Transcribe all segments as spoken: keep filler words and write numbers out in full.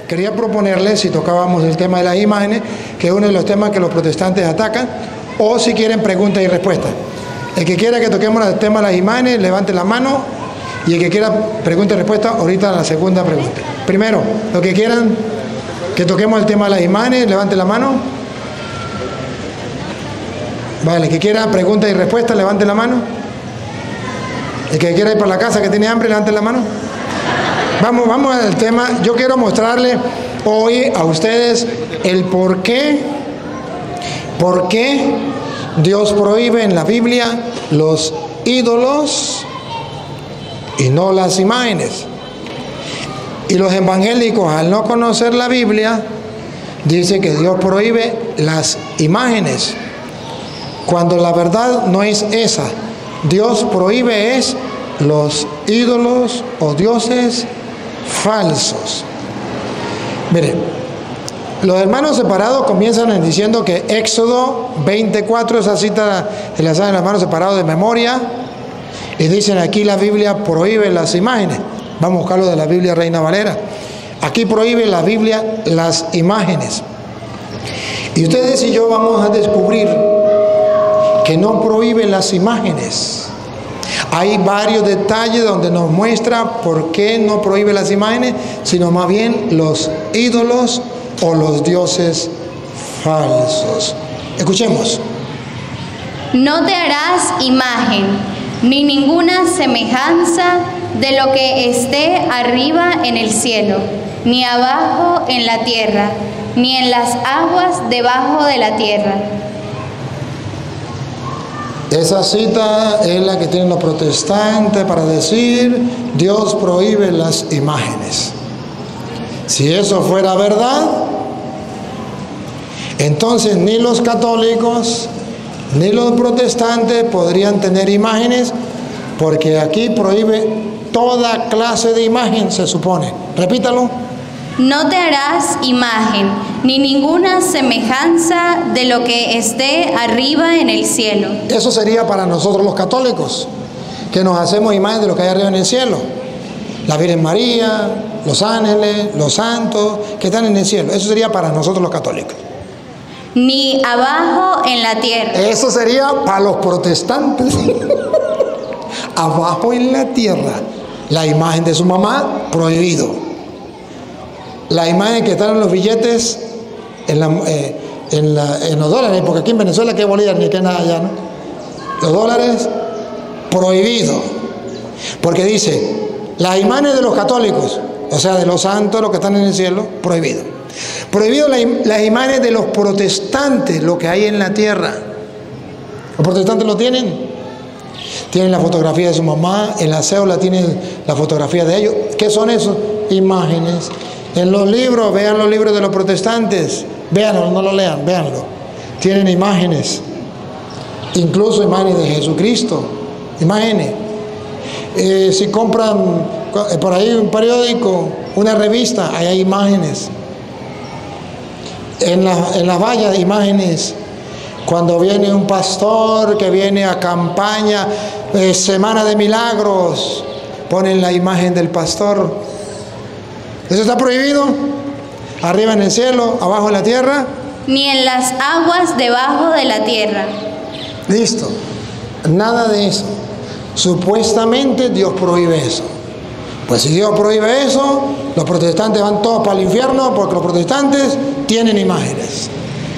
quería proponerles si tocábamos el tema de las imágenes, que es uno de los temas que los protestantes atacan, o si quieren preguntas y respuestas. El que quiera que toquemos el tema de las imágenes, levante la mano, y el que quiera pregunta y respuesta, ahorita la segunda pregunta. Primero, los que quieran que toquemos el tema de las imágenes, levante la mano. Vale, el que quiera pregunta y respuesta, levante la mano. El que quiera ir para la casa, que tiene hambre, levante la mano. Vamos, vamos al tema. Yo quiero mostrarle hoy a ustedes el por qué, por qué Dios prohíbe en la Biblia los ídolos y no las imágenes. Y los evangélicos, al no conocer la Biblia, dicen que Dios prohíbe las imágenes, cuando la verdad no es esa. Dios prohíbe es los ídolos o dioses falsos. Mire, los hermanos separados comienzan diciendo que Éxodo veinticuatro, esa cita se la saben los hermanos separados de memoria, y dicen aquí la Biblia prohíbe las imágenes. Vamos a buscarlo de la Biblia Reina Valera. Aquí prohíbe la Biblia las imágenes. Y ustedes y yo vamos a descubrir que no prohíbe las imágenes. Hay varios detalles donde nos muestra por qué no prohíbe las imágenes, sino más bien los ídolos o los dioses falsos. Escuchemos. No te harás imagen, ni ninguna semejanza de lo que esté arriba en el cielo, ni abajo en la tierra, ni en las aguas debajo de la tierra. Esa cita es la que tienen los protestantes para decir Dios prohíbe las imágenes. Si eso fuera verdad, entonces ni los católicos ni los protestantes podrían tener imágenes, porque aquí prohíbe toda clase de imagen, se supone. Repítalo. No te harás imagen, ni ninguna semejanza de lo que esté arriba en el cielo. Eso sería para nosotros los católicos, que nos hacemos imagen de lo que hay arriba en el cielo. La Virgen María, los ángeles, los santos que están en el cielo. Eso sería para nosotros los católicos. Ni abajo en la tierra. Eso sería para los protestantes. Abajo en la tierra. La imagen de su mamá, prohibido. La imagen que están en los billetes, en, la, eh, en, la, en los dólares, porque aquí en Venezuela que bolívar ni que nada allá, ¿no? Los dólares, prohibido. Porque dice, las imágenes de los católicos, o sea, de los santos, los que están en el cielo, prohibido. Prohibido la, las imágenes de los protestantes, lo que hay en la tierra. ¿Los protestantes lo tienen? Tienen la fotografía de su mamá, en la cédula tienen la fotografía de ellos. ¿Qué son eso? Imágenes. En los libros, vean los libros de los protestantes, véanlo, no lo lean, véanlo. Tienen imágenes, incluso imágenes de Jesucristo, imágenes. Eh, si compran por ahí un periódico, una revista, ahí hay imágenes. En, la, en las vallas, imágenes. Cuando viene un pastor que viene a campaña, eh, Semana de Milagros, ponen la imagen del pastor. ¿Eso está prohibido? Arriba en el cielo, abajo en la tierra. Ni en las aguas debajo de la tierra. Listo. Nada de eso. Supuestamente Dios prohíbe eso. Pues si Dios prohíbe eso, los protestantes van todos para el infierno, porque los protestantes tienen imágenes.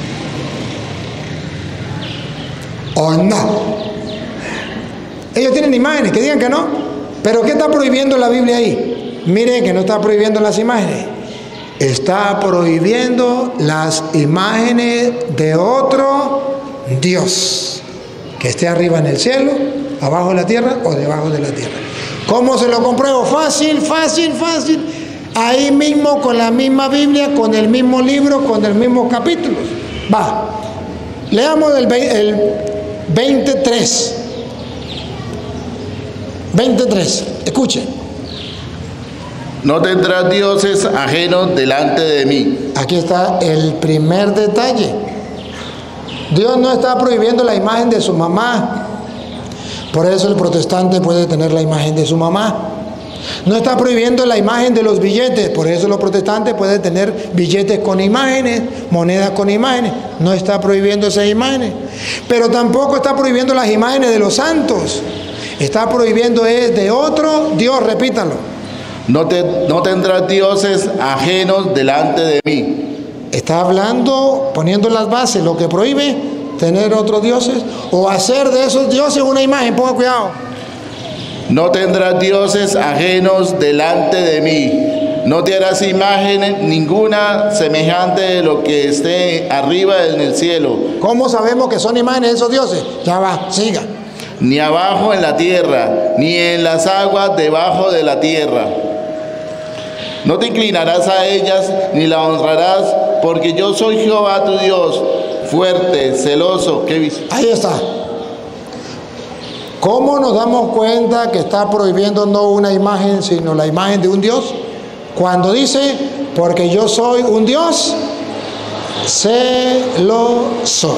¿O no? Ellos tienen imágenes, que digan que no. ¿Pero qué está prohibiendo la Biblia ahí? Mire que no está prohibiendo las imágenes. Está prohibiendo las imágenes de otro Dios, que esté arriba en el cielo, abajo en la tierra o debajo de la tierra. ¿Cómo se lo compruebo? Fácil, fácil, fácil. Ahí mismo, con la misma Biblia, con el mismo libro, con el mismo capítulo. Va. Leamos el, el veintitrés. veintitrés. Escuchen. No tendrás dioses ajenos delante de mí. Aquí está el primer detalle. Dios no está prohibiendo la imagen de su mamá. Por eso el protestante puede tener la imagen de su mamá. No está prohibiendo la imagen de los billetes, por eso los protestantes pueden tener billetes con imágenes, monedas con imágenes. No está prohibiendo esas imágenes. Pero tampoco está prohibiendo las imágenes de los santos. Está prohibiendo es de otro Dios, repítalo. No, te, no tendrás dioses ajenos delante de mí. Está hablando, poniendo las bases, lo que prohíbe tener otros dioses o hacer de esos dioses una imagen. Ponga cuidado. No tendrás dioses ajenos delante de mí. No te harás imagen ninguna semejante de lo que esté arriba en el cielo. ¿Cómo sabemos que son imágenes de esos dioses? Ya va, siga. Ni abajo en la tierra, ni en las aguas debajo de la tierra. No te inclinarás a ellas, ni la honrarás, porque yo soy Jehová tu Dios, fuerte, celoso. ¿Qué? Ahí está. ¿Cómo nos damos cuenta que está prohibiendo no una imagen, sino la imagen de un Dios? Cuando dice, porque yo soy un Dios celoso.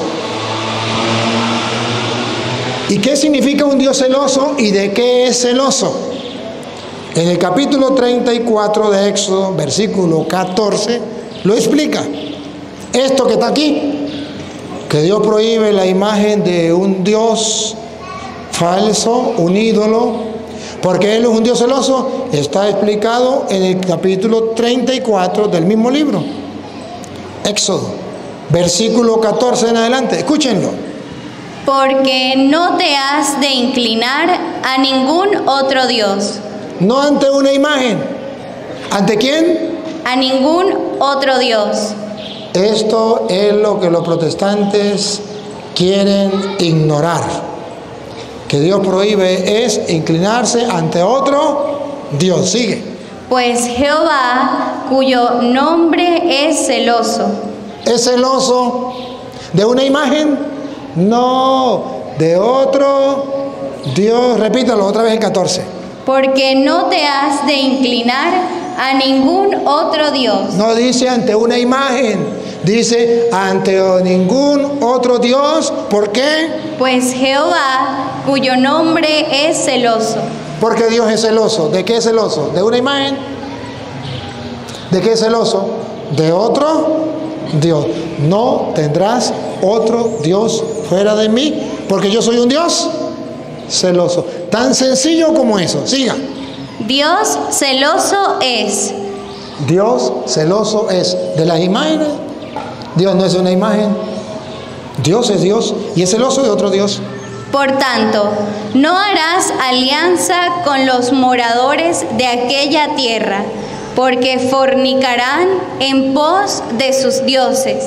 ¿Y qué significa un Dios celoso y de qué es celoso? En el capítulo treinta y cuatro de Éxodo, versículo catorce, lo explica. Esto que está aquí, que Dios prohíbe la imagen de un Dios falso, un ídolo, porque Él es un Dios celoso, está explicado en el capítulo treinta y cuatro del mismo libro, Éxodo, versículo catorce en adelante, escúchenlo. Porque no te has de inclinar a ningún otro Dios. No ante una imagen. ¿Ante quién? A ningún otro Dios. Esto es lo que los protestantes quieren ignorar. Que Dios prohíbe es inclinarse ante otro Dios. Sigue. Pues Jehová, cuyo nombre es celoso. ¿Es celoso de una imagen? No, de otro Dios. Repítalo otra vez en catorce. Porque no te has de inclinar a ningún otro Dios. No dice ante una imagen, dice ante ningún otro Dios. ¿Por qué? Pues Jehová, cuyo nombre es celoso. Porque Dios es celoso. ¿De qué es celoso? ¿De una imagen? ¿De qué es celoso? De otro Dios. No tendrás otro Dios fuera de mí, porque yo soy un Dios celoso. Tan sencillo como eso. Siga. Dios celoso es. Dios celoso es. ¿De las imágenes? Dios no es una imagen. Dios es Dios y es celoso de otro Dios. Por tanto, no harás alianza con los moradores de aquella tierra, porque fornicarán en pos de sus dioses.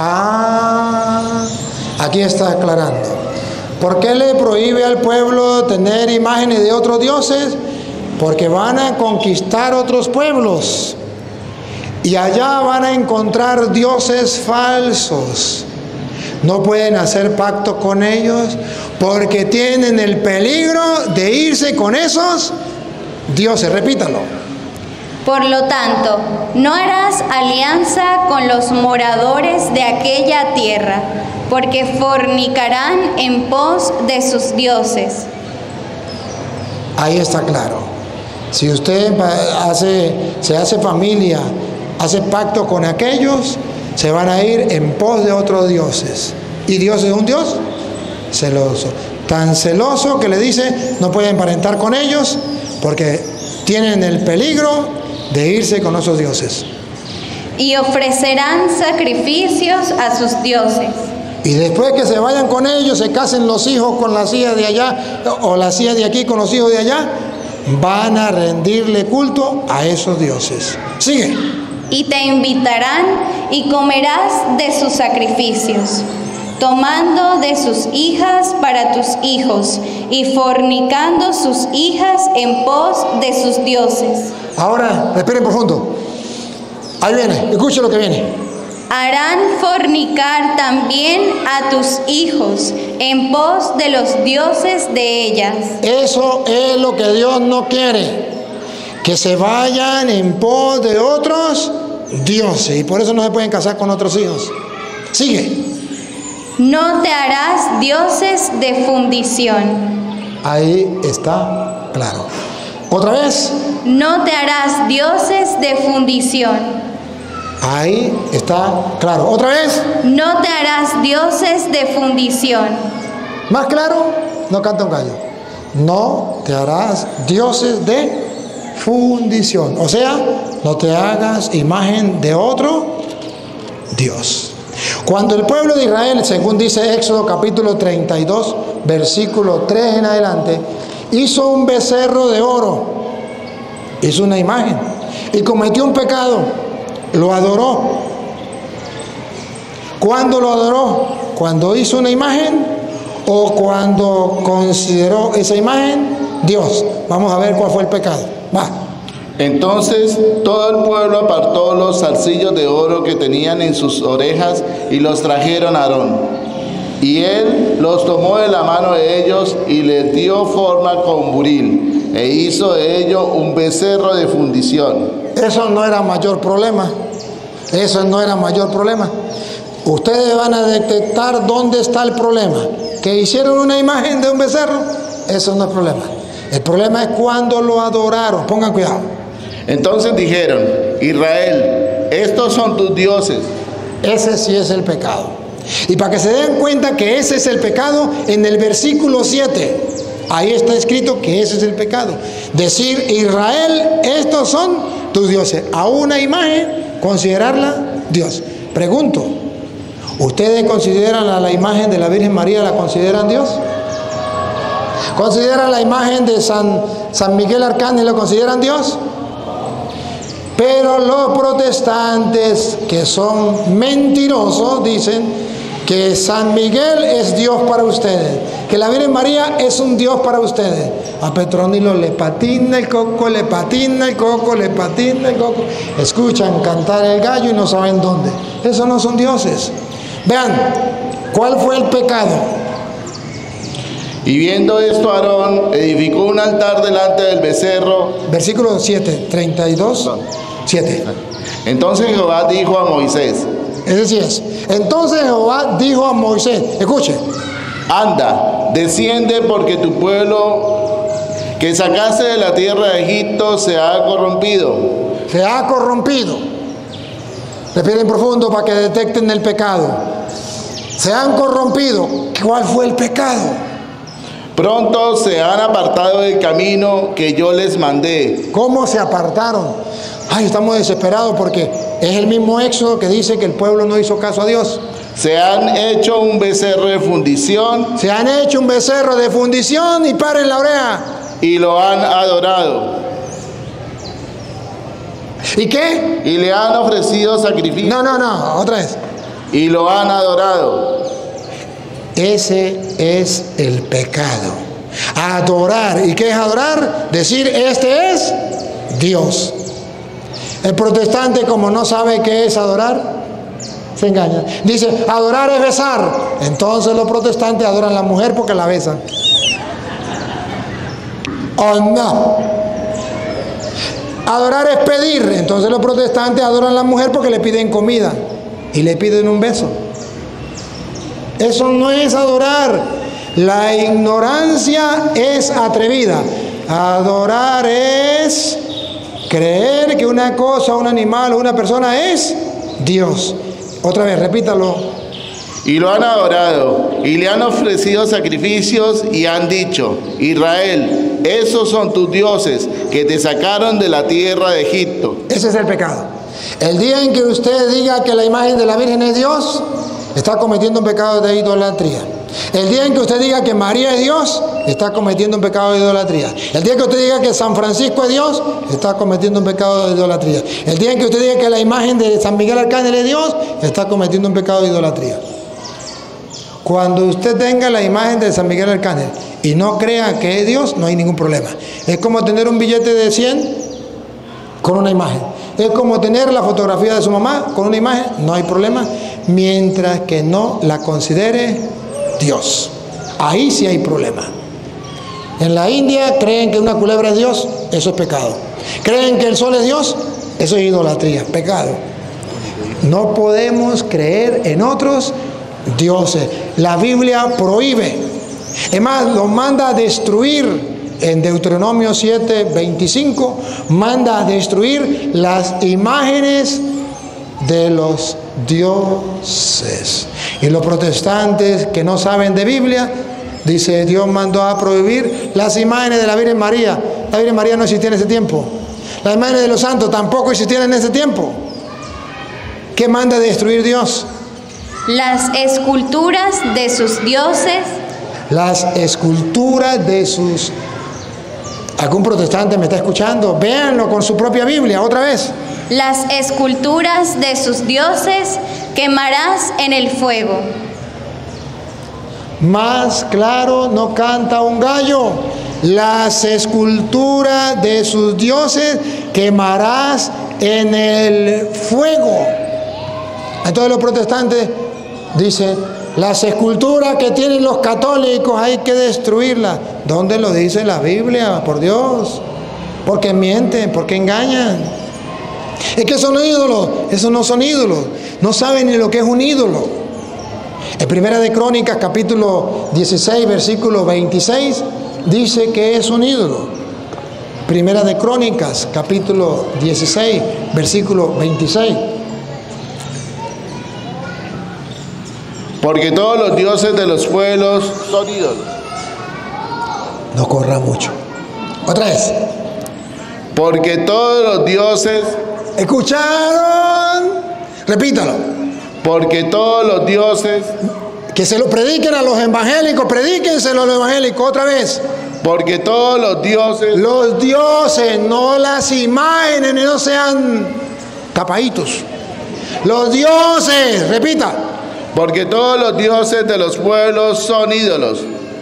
Ah, aquí está aclarando. ¿Por qué le prohíbe al pueblo tener imágenes de otros dioses? Porque van a conquistar otros pueblos y allá van a encontrar dioses falsos. No pueden hacer pacto con ellos porque tienen el peligro de irse con esos dioses. Repítalo. Por lo tanto, no harás alianza con los moradores de aquella tierra, porque fornicarán en pos de sus dioses. Ahí está claro. Si usted hace, se hace familia, hace pacto con aquellos, se van a ir en pos de otros dioses. ¿Y Dios es un Dios? Celoso. Tan celoso que le dice, no puede emparentar con ellos porque tienen el peligro de irse con esos dioses. Y ofrecerán sacrificios a sus dioses. Y después que se vayan con ellos, se casen los hijos con las hijas de allá o las hijas de aquí con los hijos de allá, van a rendirle culto a esos dioses. Sigue. Y te invitarán y comerás de sus sacrificios, tomando de sus hijas para tus hijos y fornicando sus hijas en pos de sus dioses. Ahora, respiren profundo. Ahí viene, escuche lo que viene. Harán fornicar también a tus hijos en pos de los dioses de ellas. Eso es lo que Dios no quiere, que se vayan en pos de otros dioses, y por eso no se pueden casar con otros hijos. Sigue. No te harás dioses de fundición. Ahí está claro. Otra vez. No te harás dioses de fundición. Ahí está claro. Otra vez. No te harás dioses de fundición. ¿Más claro? No canta un gallo. No te harás dioses de fundición. O sea, no te hagas imagen de otro Dios. Cuando el pueblo de Israel, según dice Éxodo capítulo treinta y dos, versículo tres en adelante, hizo un becerro de oro, hizo una imagen y cometió un pecado, lo adoró. ¿Cuándo lo adoró? ¿Cuando hizo una imagen o cuando consideró esa imagen Dios? Vamos a ver cuál fue el pecado. Va. Entonces todo el pueblo apartó los zarcillos de oro que tenían en sus orejas y los trajeron a Aarón. Y él los tomó de la mano de ellos y les dio forma con buril, e hizo de ello un becerro de fundición. Eso no era mayor problema. Eso no era mayor problema. Ustedes van a detectar dónde está el problema. Que hicieron una imagen de un becerro, eso no es problema. El problema es cuando lo adoraron. Pongan cuidado. Entonces dijeron: Israel, estos son tus dioses. Ese sí es el pecado. Y para que se den cuenta que ese es el pecado, en el versículo siete, ahí está escrito que ese es el pecado. Decir: Israel, estos son tus dioses. A una imagen, considerarla Dios. Pregunto, ¿ustedes consideran a la imagen de la Virgen María, la consideran Dios? ¿Consideran la imagen de San, San Miguel Arcángel, la consideran Dios? Pero los protestantes, que son mentirosos, dicen que San Miguel es Dios para ustedes, que la Virgen María es un Dios para ustedes. A Petronilo le patina el coco, le patina el coco, le patina el coco. Escuchan cantar el gallo y no saben dónde. Esos no son dioses. Vean, ¿cuál fue el pecado? Y viendo esto, Aarón edificó un altar delante del becerro. Versículo siete, treinta y dos, siete. Entonces Jehová dijo a Moisés. Ese sí es. Entonces Jehová dijo a Moisés, escuche: anda, desciende, porque tu pueblo que sacaste de la tierra de Egipto se ha corrompido. Se ha corrompido. Respiren profundo para que detecten el pecado. Se han corrompido. ¿Cuál fue el pecado? Pronto se han apartado del camino que yo les mandé. ¿Cómo se apartaron? Ay, estamos desesperados porque es el mismo Éxodo que dice que el pueblo no hizo caso a Dios. Se han hecho un becerro de fundición. Se han hecho un becerro de fundición y paren la oreja. Y lo han adorado. ¿Y qué? Y le han ofrecido sacrificio. No, no, no, otra vez. Y lo han adorado. Ese es el pecado. Adorar. ¿Y qué es adorar? Decir: este es Dios. El protestante, como no sabe qué es adorar, se engaña. Dice: adorar es besar. Entonces los protestantes adoran a la mujer porque la besan. Oh, no. Adorar es pedir. Entonces los protestantes adoran a la mujer porque le piden comida y le piden un beso. Eso no es adorar. La ignorancia es atrevida. Adorar es creer que una cosa, un animal o una persona es Dios. Otra vez, repítalo. Y lo han adorado, y le han ofrecido sacrificios, y han dicho: Israel, esos son tus dioses que te sacaron de la tierra de Egipto. Ese es el pecado. El día en que usted diga que la imagen de la Virgen es Dios, está cometiendo un pecado de idolatría. El día en que usted diga que María es Dios, está cometiendo un pecado de idolatría. El día que usted diga que San Francisco es Dios, está cometiendo un pecado de idolatría. El día en que usted diga que la imagen de San Miguel Arcángel es Dios, está cometiendo un pecado de idolatría. Cuando usted tenga la imagen de San Miguel Arcángel y no crea que es Dios, no hay ningún problema. Es como tener un billete de cien con una imagen. Es como tener la fotografía de su mamá con una imagen, no hay problema, mientras que no la considere Dios. Ahí sí hay problema. En la India creen que una culebra es Dios, eso es pecado. Creen que el sol es Dios, eso es idolatría, pecado. No podemos creer en otros dioses. La Biblia prohíbe, es más, los manda a destruir en Deuteronomio siete, veinticinco, manda a destruir las imágenes de los dioses. Y los protestantes que no saben de Biblia, dice, Dios mandó a prohibir las imágenes de la Virgen María. La Virgen María no existía en ese tiempo. Las imágenes de los santos tampoco existían en ese tiempo. ¿Qué manda a destruir Dios? Las esculturas de sus dioses. Las esculturas de sus... ¿Algún protestante me está escuchando? Véanlo con su propia Biblia, otra vez. Las esculturas de sus dioses quemarás en el fuego. Más claro no canta un gallo. Las esculturas de sus dioses quemarás en el fuego. Entonces los protestantes dicen, las esculturas que tienen los católicos hay que destruirlas. ¿Dónde lo dice la Biblia? Por Dios. Porque mienten, porque engañan. Es que son ídolos. Esos no son ídolos. No saben ni lo que es un ídolo. En Primera de Crónicas, capítulo dieciséis, versículo veintiséis, dice que es un ídolo. Primera de Crónicas, capítulo dieciséis, versículo veintiséis. Porque todos los dioses de los pueblos son ídolos. No corra mucho. Otra vez. Porque todos los dioses... ¿Escucharon? Repítalo. Porque todos los dioses... Que se lo prediquen a los evangélicos, predíquenselo a los evangélicos otra vez. Porque todos los dioses... Los dioses, no las imágenes, no sean tapaditos. Los dioses, repita. Porque todos los dioses de los pueblos son ídolos.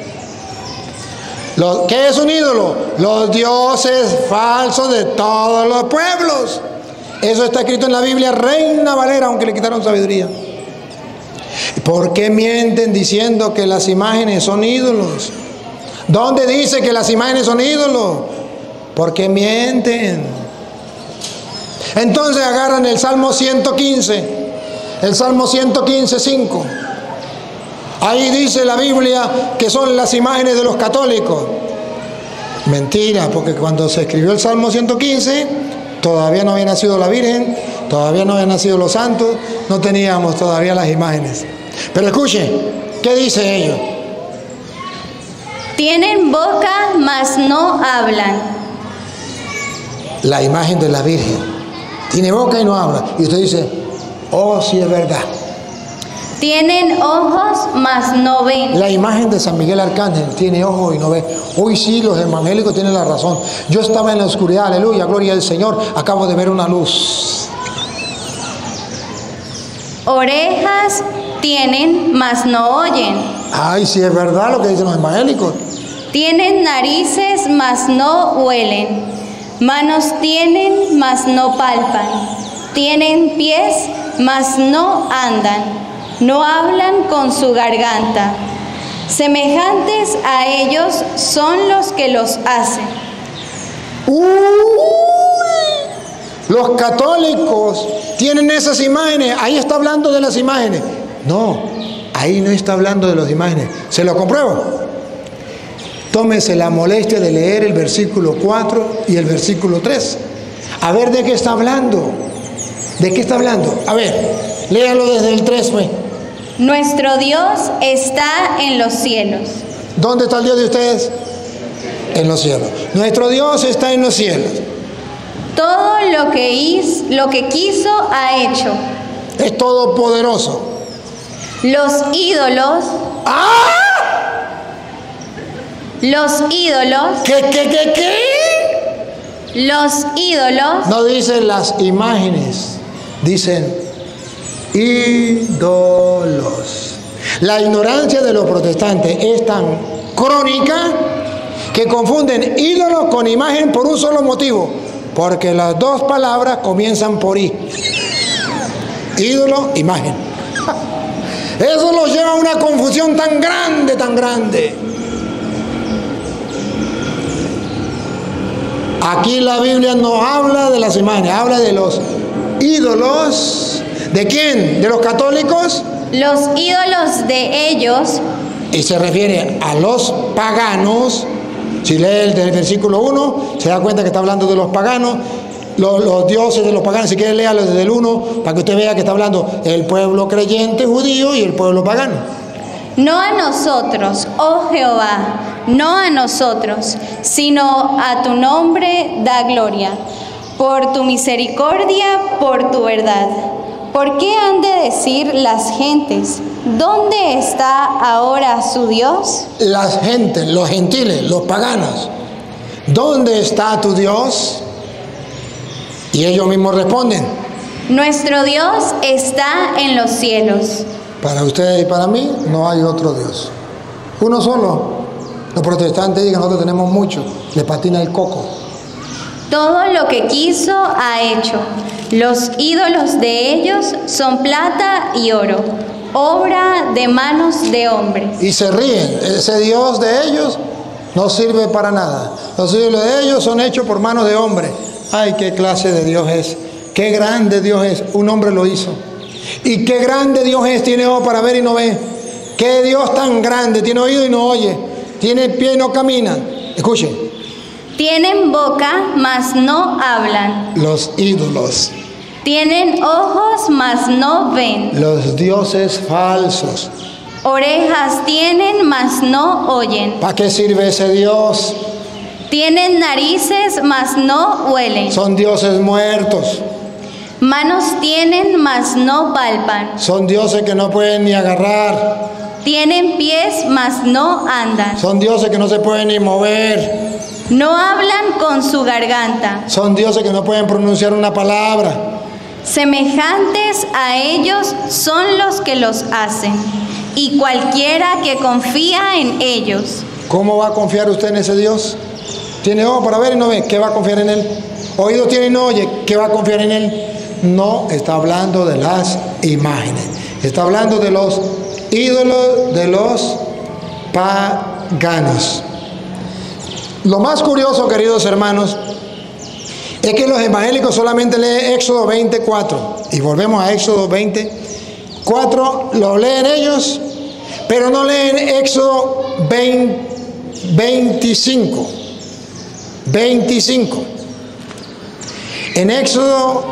¿Qué es un ídolo? Los dioses falsos de todos los pueblos. Eso está escrito en la Biblia, Reina Valera, aunque le quitaron sabiduría. ¿Por qué mienten diciendo que las imágenes son ídolos? ¿Dónde dice que las imágenes son ídolos? ¿Por qué mienten? Entonces agarran el Salmo ciento quince. El Salmo ciento quince, cinco. Ahí dice la Biblia que son las imágenes de los católicos. Mentira, porque cuando se escribió el Salmo ciento quince, todavía no había nacido la Virgen, todavía no habían nacido los santos, no teníamos todavía las imágenes. Pero escuchen, ¿qué dice ellos? Tienen boca, mas no hablan. La imagen de la Virgen. Tiene boca y no habla. Y usted dice, oh, sí es verdad. Tienen ojos, mas no ven. La imagen de San Miguel Arcángel tiene ojos y no ve. Hoy sí, los evangélicos tienen la razón. Yo estaba en la oscuridad, aleluya, gloria al Señor. Acabo de ver una luz. Orejas tienen, mas no oyen. Ay, sí es verdad lo que dicen los evangélicos. Tienen narices, mas no huelen. Manos tienen, mas no palpan. Tienen pies, mas no andan. No hablan con su garganta. Semejantes a ellos son los que los hacen. Uy, los católicos tienen esas imágenes. Ahí está hablando de las imágenes. No, ahí no está hablando de las imágenes. ¿Se lo compruebo? Tómese la molestia de leer el versículo cuatro y el versículo tres. A ver de qué está hablando. ¿De qué está hablando? A ver, léalo desde el tres, pues. Nuestro Dios está en los cielos. ¿Dónde está el Dios de ustedes? En los cielos. Nuestro Dios está en los cielos. Todo lo que hizo, lo que quiso ha hecho. Es todopoderoso. Los ídolos. ¡Ah! Los ídolos. ¿Qué, qué, qué, qué? Los ídolos. No dicen las imágenes, dicen ídolos. La ignorancia de los protestantes es tan crónica que confunden ídolos con imagen por un solo motivo, porque las dos palabras comienzan por I. Ídolo, imagen. Eso los lleva a una confusión tan grande, tan grande. Aquí la Biblia no habla de las imágenes, habla de los ídolos. ¿De quién? ¿De los católicos? Los ídolos de ellos. Y se refiere a los paganos Si lee el del versículo uno, se da cuenta que está hablando de los paganos, los, los dioses de los paganos. Si quiere, léalo desde el uno, para que usted vea que está hablando el pueblo creyente judío y el pueblo pagano. No a nosotros, oh Jehová, no a nosotros, sino a tu nombre da gloria, por tu misericordia, por tu verdad. ¿Por qué han de decir las gentes, ¿dónde está ahora su Dios? Las gentes, los gentiles, los paganos, ¿dónde está tu Dios? Y ellos mismos responden: Nuestro Dios está en los cielos. Para ustedes y para mí no hay otro Dios, uno solo. Los protestantes dicen que nosotros tenemos mucho, le patina el coco. Todo lo que quiso ha hecho. Los ídolos de ellos son plata y oro, obra de manos de hombres. Y se ríen. Ese Dios de ellos no sirve para nada. Los ídolos de ellos son hechos por manos de hombres. Ay, qué clase de Dios es. Qué grande Dios es. Un hombre lo hizo. Y qué grande Dios es. Tiene ojo para ver y no ve. Qué Dios tan grande. Tiene oído y no oye. Tiene pie y no camina. Escuchen. Tienen boca, mas no hablan. Los ídolos. Tienen ojos, mas no ven. Los dioses falsos. Orejas tienen, mas no oyen. ¿Para qué sirve ese Dios? Tienen narices, mas no huelen. Son dioses muertos. Manos tienen, mas no palpan. Son dioses que no pueden ni agarrar. Tienen pies, mas no andan. Son dioses que no se pueden ni mover. No hablan con su garganta. Son dioses que no pueden pronunciar una palabra. Semejantes a ellos son los que los hacen, y cualquiera que confía en ellos. ¿Cómo va a confiar usted en ese Dios? Tiene ojo para ver y no ve. ¿Qué va a confiar en él? Oído tiene y no oye. ¿Qué va a confiar en él? No está hablando de las imágenes. Está hablando de los ídolos de los paganos. Lo más curioso, queridos hermanos, es que los evangélicos solamente leen Éxodo veinticuatro. Y volvemos a Éxodo veinticuatro, lo leen ellos, pero no leen Éxodo veinticinco. veinticinco. En Éxodo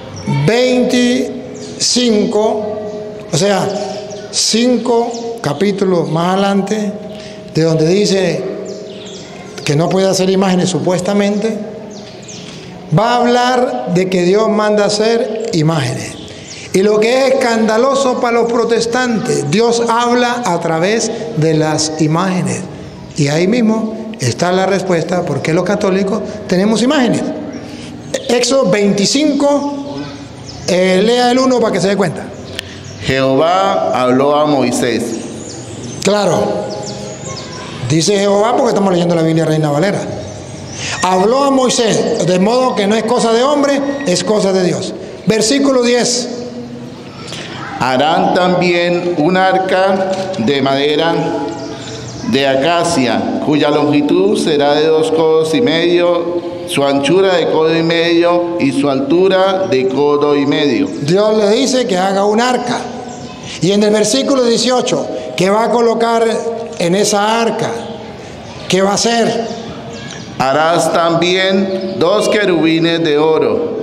veinticinco, o sea, cinco capítulos más adelante, de donde dice que no puede hacer imágenes supuestamente, va a hablar de que Dios manda hacer imágenes. Y lo que es escandaloso para los protestantes, Dios habla a través de las imágenes. Y ahí mismo está la respuesta por qué los católicos tenemos imágenes. Éxodo veinticinco, eh, lea el uno para que se dé cuenta. Jehová habló a Moisés. Claro. Dice Jehová porque estamos leyendo la Biblia Reina Valera. Habló a Moisés, de modo que no es cosa de hombre, es cosa de Dios. Versículo diez. Harán también un arca de madera de acacia, cuya longitud será de dos codos y medio, su anchura de codo y medio y su altura de codo y medio. Dios le dice que haga un arca. Y en el versículo dieciocho, ¿qué va a colocar en esa arca? ¿Qué va a hacer? Harás también dos querubines de oro.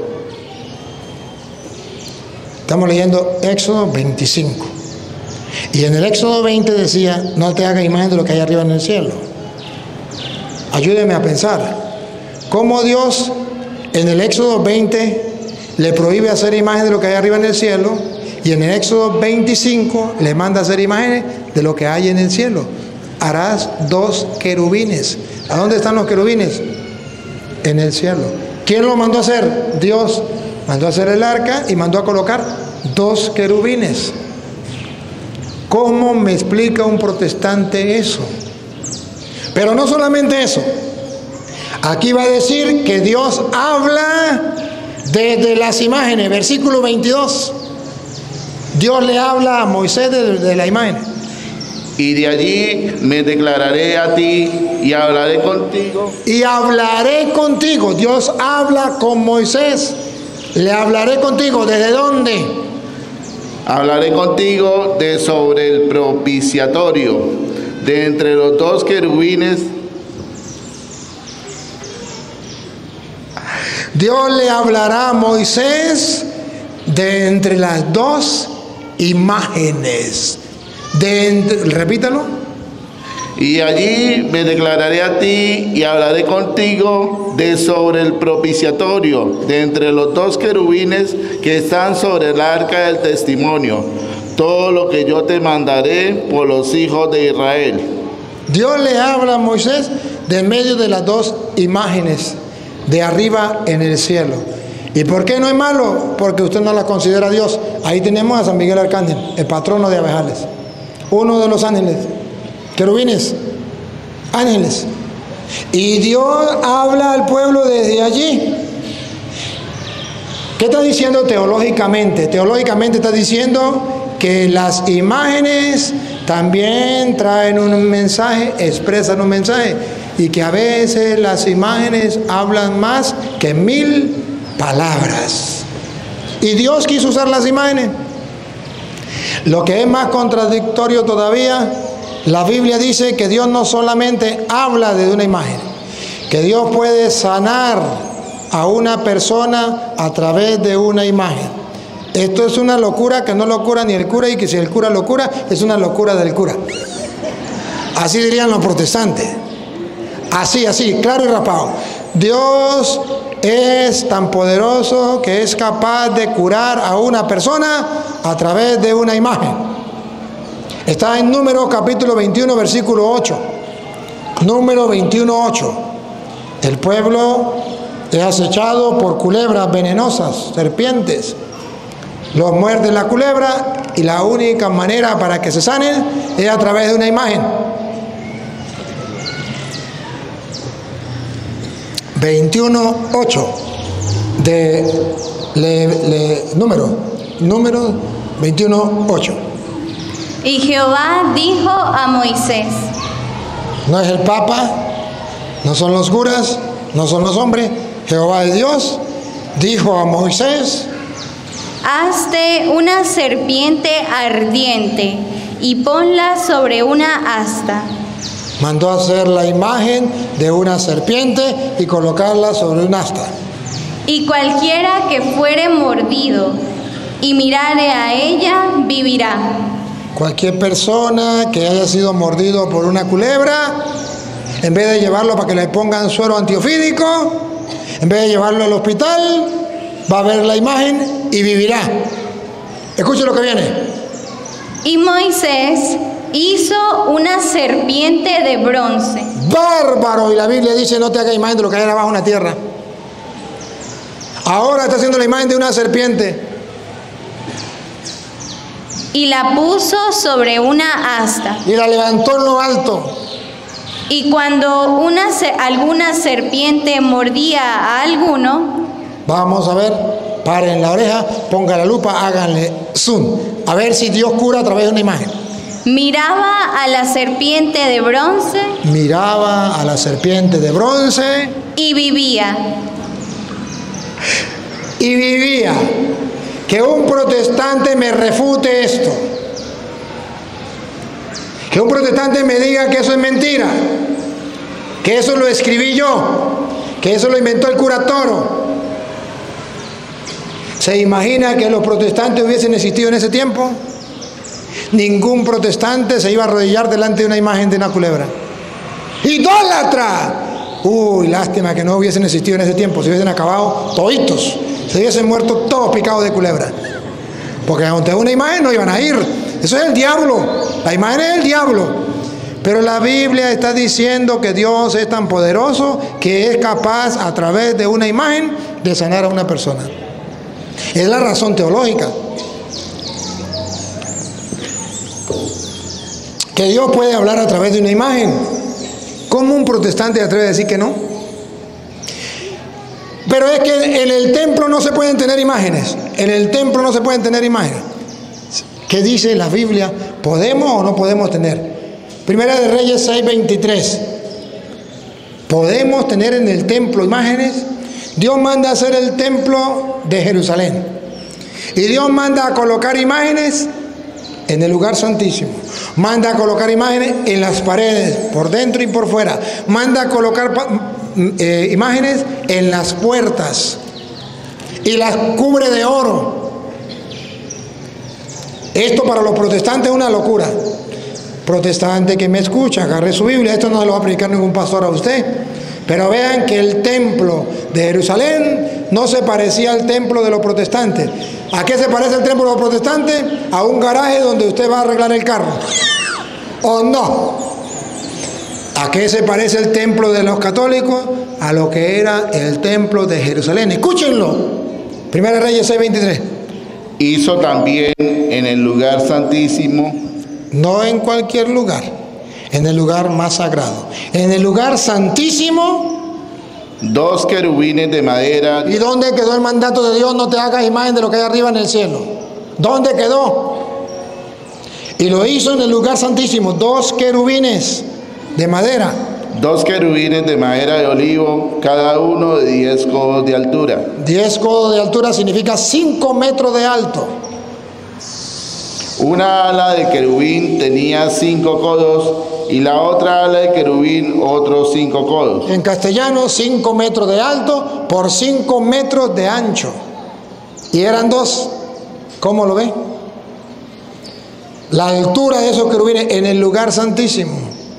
Estamos leyendo Éxodo veinticinco. Y en el Éxodo veinte decía, no te hagas imagen de lo que hay arriba en el cielo. Ayúdeme a pensar. ¿Cómo Dios en el Éxodo veinte le prohíbe hacer imagen de lo que hay arriba en el cielo? Y en el Éxodo veinticinco le manda hacer imágenes de lo que hay en el cielo. Harás dos querubines. ¿A dónde están los querubines? En el cielo. ¿Quién lo mandó a hacer? Dios mandó a hacer el arca y mandó a colocar dos querubines. ¿Cómo me explica un protestante eso? Pero no solamente eso. Aquí va a decir que Dios habla desde las imágenes. Versículo veintidós. Dios le habla a Moisés de, de la imagen. Y de allí me declararé a ti y hablaré contigo. Y hablaré contigo. Dios habla con Moisés. Le hablaré contigo. ¿Desde dónde? Hablaré contigo de sobre el propiciatorio, de entre los dos querubines Dios le hablará a Moisés de entre las dos imágenes. De entre, repítalo. Y allí me declararé a ti y hablaré contigo de sobre el propiciatorio, de entre los dos querubines que están sobre el arca del testimonio, todo lo que yo te mandaré por los hijos de Israel. Dios le habla a Moisés de en medio de las dos imágenes, de arriba en el cielo. ¿Y por qué no es malo? Porque usted no la considera Dios. Ahí tenemos a San Miguel Arcángel, el patrono de Abejales, uno de los ángeles. Querubines, ángeles. Y Dios habla al pueblo desde allí. ¿Qué está diciendo teológicamente? Teológicamente está diciendo que las imágenes también traen un mensaje, expresan un mensaje, y que a veces las imágenes hablan más que mil palabras. Y Dios quiso usar las imágenes. Lo que es más contradictorio todavía, la Biblia dice que Dios no solamente habla de una imagen, que Dios puede sanar a una persona a través de una imagen. Esto es una locura que no lo cura ni el cura, y que si el cura lo cura, es una locura del cura. Así dirían los protestantes. Así, así, claro y raspado. Dios es tan poderoso que es capaz de curar a una persona a través de una imagen. Está en Números capítulo veintiuno, versículo ocho. Número veintiuno, ocho. El pueblo es acechado por culebras venenosas, serpientes. Los muerde la culebra y la única manera para que se sanen es a través de una imagen. veintiuno, ocho. De le, le, número, número veintiuno, ocho. Y Jehová dijo a Moisés. No es el Papa, no son los curas, no son los hombres. Jehová es Dios. Dijo a Moisés: hazte una serpiente ardiente y ponla sobre una asta. Mandó hacer la imagen de una serpiente y colocarla sobre un asta. Y cualquiera que fuere mordido y mirare a ella, vivirá. Cualquier persona que haya sido mordido por una culebra, en vez de llevarlo para que le pongan suero antiofídico, en vez de llevarlo al hospital, va a ver la imagen y vivirá. Escuche lo que viene. Y Moisés hizo una serpiente de bronce. Bárbaro. Y la Biblia dice: no te hagas imagen de lo que hay abajo en la tierra. Ahora está haciendo la imagen de una serpiente. Y la puso sobre una asta. Y la levantó en lo alto. Y cuando una, alguna serpiente mordía a alguno, vamos a ver, paren la oreja, pongan la lupa, háganle zoom, a ver si Dios cura a través de una imagen. Miraba a la serpiente de bronce. Miraba a la serpiente de bronce. Y vivía. Y vivía. Que un protestante me refute esto. Que un protestante me diga que eso es mentira. Que eso lo escribí yo. Que eso lo inventó el cura Toro. ¿Se imagina que los protestantes hubiesen existido en ese tiempo? Ningún protestante se iba a arrodillar delante de una imagen de una culebra. ¡Idólatra! Uy, lástima que no hubiesen existido en ese tiempo. Se hubiesen acabado toditos. Se hubiesen muerto todos picados de culebra. Porque ante una imagen no iban a ir. Eso es el diablo. La imagen es el diablo. Pero la Biblia está diciendo que Dios es tan poderoso que es capaz a través de una imagen de sanar a una persona. Es la razón teológica. Que Dios puede hablar a través de una imagen. ¿Cómo un protestante se atreve a decir que no? Pero es que en el templo no se pueden tener imágenes. En el templo no se pueden tener imágenes. ¿Qué dice la Biblia? ¿Podemos o no podemos tener? Primera de Reyes seis veintitrés. ¿Podemos tener en el templo imágenes? Dios manda a hacer el templo de Jerusalén. Y Dios manda a colocar imágenes en el lugar santísimo. Manda a colocar imágenes en las paredes, por dentro y por fuera. Manda a colocar eh, imágenes en las puertas. y las cubre de oro. Esto para los protestantes es una locura. Protestante que me escucha, agarre su Biblia, esto no se lo va a predicar ningún pastor a usted, pero vean que el templo de Jerusalén no se parecía al templo de los protestantes. ¿A qué se parece el templo de los protestantes? A un garaje donde usted va a arreglar el carro, ¿o no? ¿A qué se parece el templo de los católicos? A lo que era el templo de Jerusalén. Escúchenlo. Primera Reyes seis veintitrés. Hizo también en el lugar santísimo. No en cualquier lugar, en el lugar más sagrado, en el lugar santísimo, dos querubines de madera. ¿Y dónde quedó el mandato de Dios? No te hagas imagen de lo que hay arriba en el cielo. ¿Dónde quedó? Y lo hizo en el lugar santísimo, dos querubines de madera. Dos querubines de madera de olivo, cada uno de diez codos de altura. Diez codos de altura significa cinco metros de alto. Una ala de querubín tenía cinco codos y la otra ala de querubín otros cinco codos. En castellano, cinco metros de alto por cinco metros de ancho. Y eran dos. ¿Cómo lo ve? La altura de esos querubines en el lugar santísimo.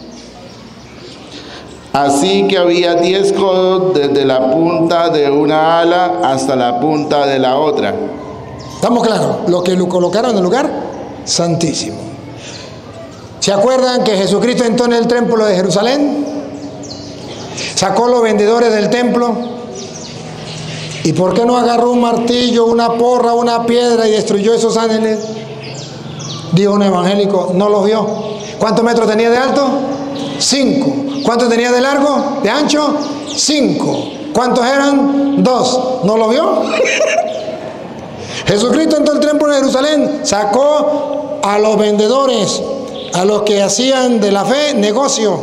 Así que había diez codos desde la punta de una ala hasta la punta de la otra. ¿Estamos claros? Lo que lo colocaron en el lugar santísimo. ¿Se acuerdan que Jesucristo entró en el templo de Jerusalén? Sacó los vendedores del templo. ¿Y por qué no agarró un martillo, una porra, una piedra y destruyó esos ángeles? Dijo un evangélico, no los vio. ¿Cuántos metros tenía de alto? Cinco. ¿Cuántos tenía de largo? ¿De ancho? Cinco. ¿Cuántos eran? Dos. ¿No lo vio? Jesucristo entró al templo de Jerusalén, sacó a los vendedores, a los que hacían de la fe negocio,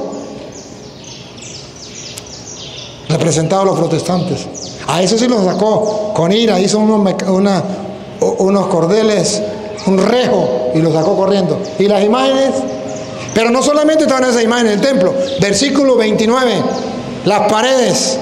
representados los protestantes. A eso sí los sacó con ira, hizo unos, una, unos cordeles, un rejo, y los sacó corriendo. Y las imágenes, pero no solamente estaban esas imágenes en el templo. Versículo veintinueve, las paredes.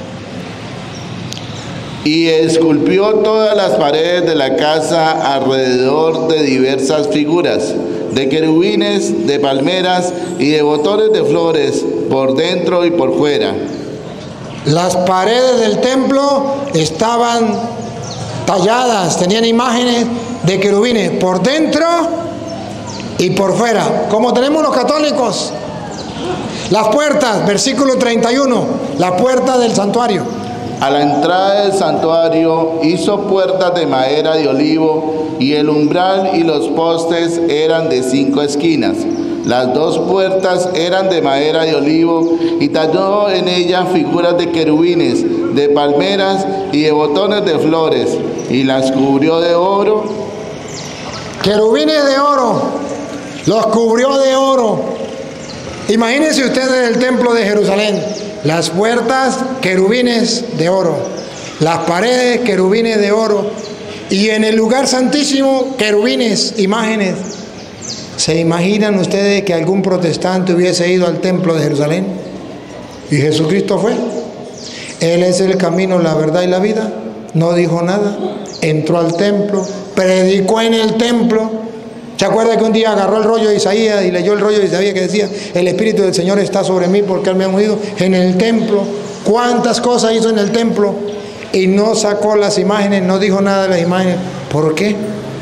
Y esculpió todas las paredes de la casa alrededor de diversas figuras, de querubines, de palmeras y de botones de flores, por dentro y por fuera. Las paredes del templo estaban talladas, tenían imágenes de querubines por dentro y por fuera, como tenemos los católicos. Las puertas, versículo treinta y uno, la puerta del santuario. A la entrada del santuario hizo puertas de madera de olivo, y el umbral y los postes eran de cinco esquinas. Las dos puertas eran de madera de olivo, y talló en ellas figuras de querubines, de palmeras y de botones de flores, y las cubrió de oro. Querubines de oro, los cubrió de oro. Imagínense ustedes el templo de Jerusalén. Las puertas, querubines de oro. Las paredes, querubines de oro. Y en el lugar santísimo, querubines, imágenes. ¿Se imaginan ustedes que algún protestante hubiese ido al templo de Jerusalén? Y Jesucristo fue. Él es el camino, la verdad y la vida. No dijo nada. Entró al templo, predicó en el templo. ¿Se acuerda que un día agarró el rollo de Isaías y leyó el rollo de Isaías que decía: el Espíritu del Señor está sobre mí porque Él me ha ungido? En el templo. ¿Cuántas cosas hizo en el templo? Y no sacó las imágenes, no dijo nada de las imágenes. ¿Por qué?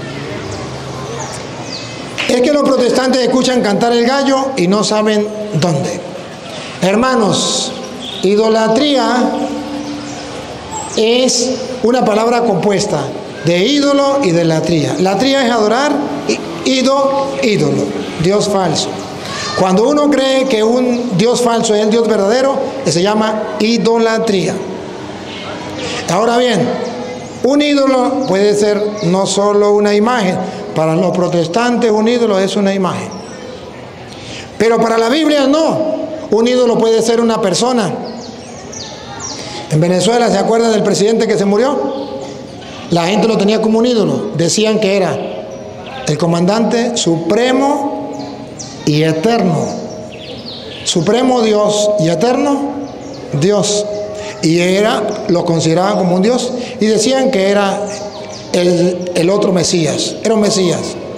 Es que los protestantes escuchan cantar el gallo y no saben dónde. Hermanos, idolatría es una palabra compuesta de ídolo y de latría. Latría es adorar, ídolo, ídolo, Dios falso. Cuando uno cree que un Dios falso es el Dios verdadero, se llama idolatría. Ahora bien, un ídolo puede ser no solo una imagen. Para los protestantes un ídolo es una imagen. Pero para la Biblia no. Un ídolo puede ser una persona. En Venezuela, ¿se acuerdan del presidente que se murió? La gente lo tenía como un ídolo. Decían que era el comandante supremo y eterno. Supremo Dios y eterno Dios. Y era, lo consideraban como un Dios y decían que era el, el otro Mesías, era un Mesías.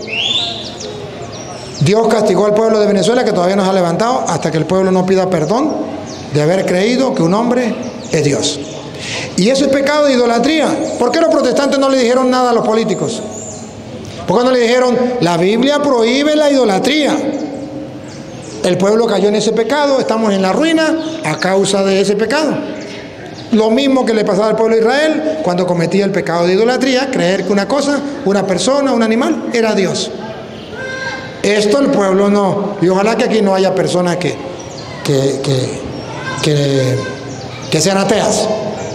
Dios castigó al pueblo de Venezuela, que todavía no se ha levantado, hasta que el pueblo no pida perdón de haber creído que un hombre es Dios. Y eso es pecado de idolatría. ¿Por qué los protestantes no le dijeron nada a los políticos? ¿Por qué no le dijeron, la Biblia prohíbe la idolatría? El pueblo cayó en ese pecado, estamos en la ruina a causa de ese pecado. Lo mismo que le pasaba al pueblo de Israel cuando cometía el pecado de idolatría, creer que una cosa, una persona, un animal, era Dios. Esto el pueblo no. Y ojalá que aquí no haya personas que, que, que, que, que sean ateas.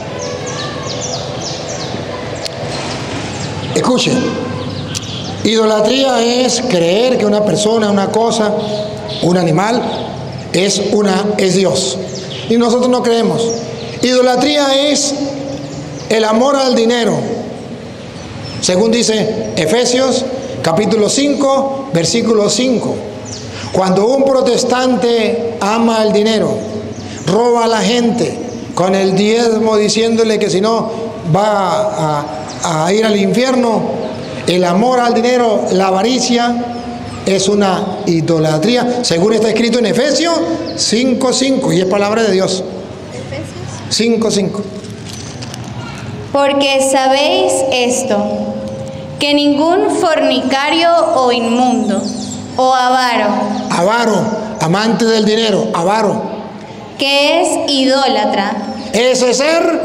Escuchen, idolatría es creer que una persona, una cosa, un animal es, una, es Dios. Y nosotros no creemos. Idolatría es el amor al dinero. Según dice Efesios capítulo cinco, versículo cinco. Cuando un protestante ama el dinero, roba a la gente con el diezmo diciéndole que si no va a, a ir al infierno, el amor al dinero, la avaricia, es una idolatría, según está escrito en Efesios cinco cinco, y es palabra de Dios. cinco cinco. Porque sabéis esto, que ningún fornicario o inmundo, o avaro, avaro, amante del dinero, avaro, que es idólatra, ese ser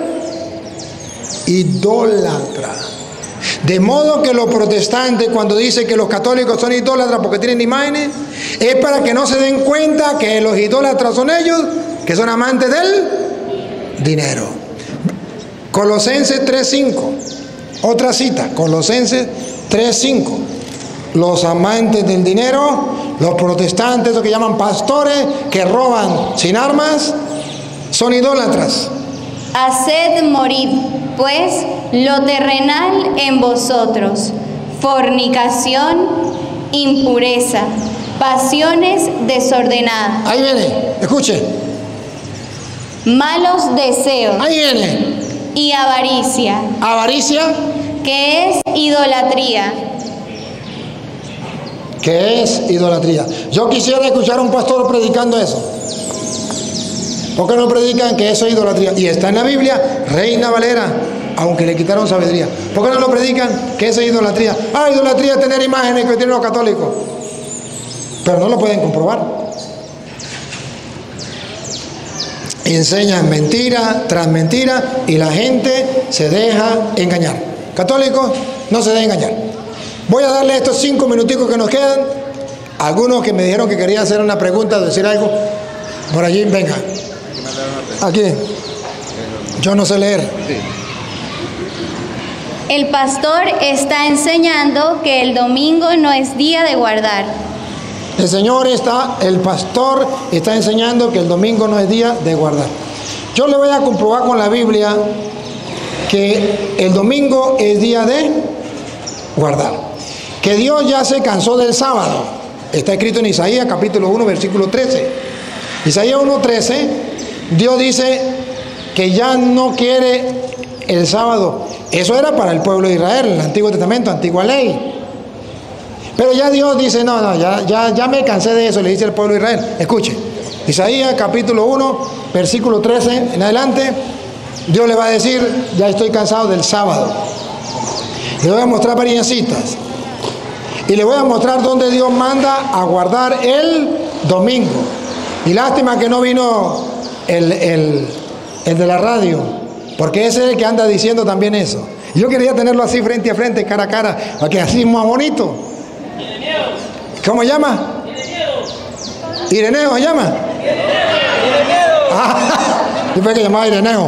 idólatra. De modo que los protestantes, cuando dicen que los católicos son idólatras porque tienen imágenes, es para que no se den cuenta que los idólatras son ellos, que son amantes del dinero. Colosenses tres cinco, otra cita, Colosenses tres cinco. Los amantes del dinero, los protestantes, los que llaman pastores, que roban sin armas, son idólatras. Haced morir, pues, lo terrenal en vosotros: fornicación, impureza, pasiones desordenadas. Ahí viene, escuche. Malos deseos. Ahí viene. Y avaricia. Avaricia. Que es idolatría. Que es idolatría. Yo quisiera escuchar a un pastor predicando eso. ¿Por qué no predican que eso es idolatría? Y está en la Biblia, Reina Valera, aunque le quitaron sabiduría. ¿Por qué no lo predican que eso es idolatría? Ah, idolatría es tener imágenes que tienen los católicos. Pero no lo pueden comprobar. Enseñan mentira tras mentira y la gente se deja engañar. Católicos, no se dejen engañar. Voy a darle estos cinco minuticos que nos quedan. Algunos que me dijeron que querían hacer una pregunta, decir algo, por allí, venga. Aquí. Yo no sé leer. El pastor está enseñando que el domingo no es día de guardar. El Señor está, el pastor está enseñando que el domingo no es día de guardar. Yo le voy a comprobar con la Biblia que el domingo es día de guardar. Que Dios ya se cansó del sábado. Está escrito en Isaías capítulo uno, versículo trece. Isaías uno, trece, Dios dice que ya no quiere el sábado. Eso era para el pueblo de Israel, el Antiguo Testamento, antigua ley. Pero ya Dios dice, no, no, ya, ya, ya me cansé de eso, le dice al pueblo de Israel. Escuche, Isaías capítulo uno, versículo trece en adelante, Dios le va a decir, ya estoy cansado del sábado. Le voy a mostrar varias citas. Y le voy a mostrar dónde Dios manda a guardar el domingo. Y lástima que no vino el, el, el de la radio, porque ese es el que anda diciendo también eso. Yo quería tenerlo así frente a frente, cara a cara, para que así más bonito. ¿Cómo llama? Ireneo. ¿Ireneo se llama? Ireneo. Ah, yo pensé que llamaba Ireneo.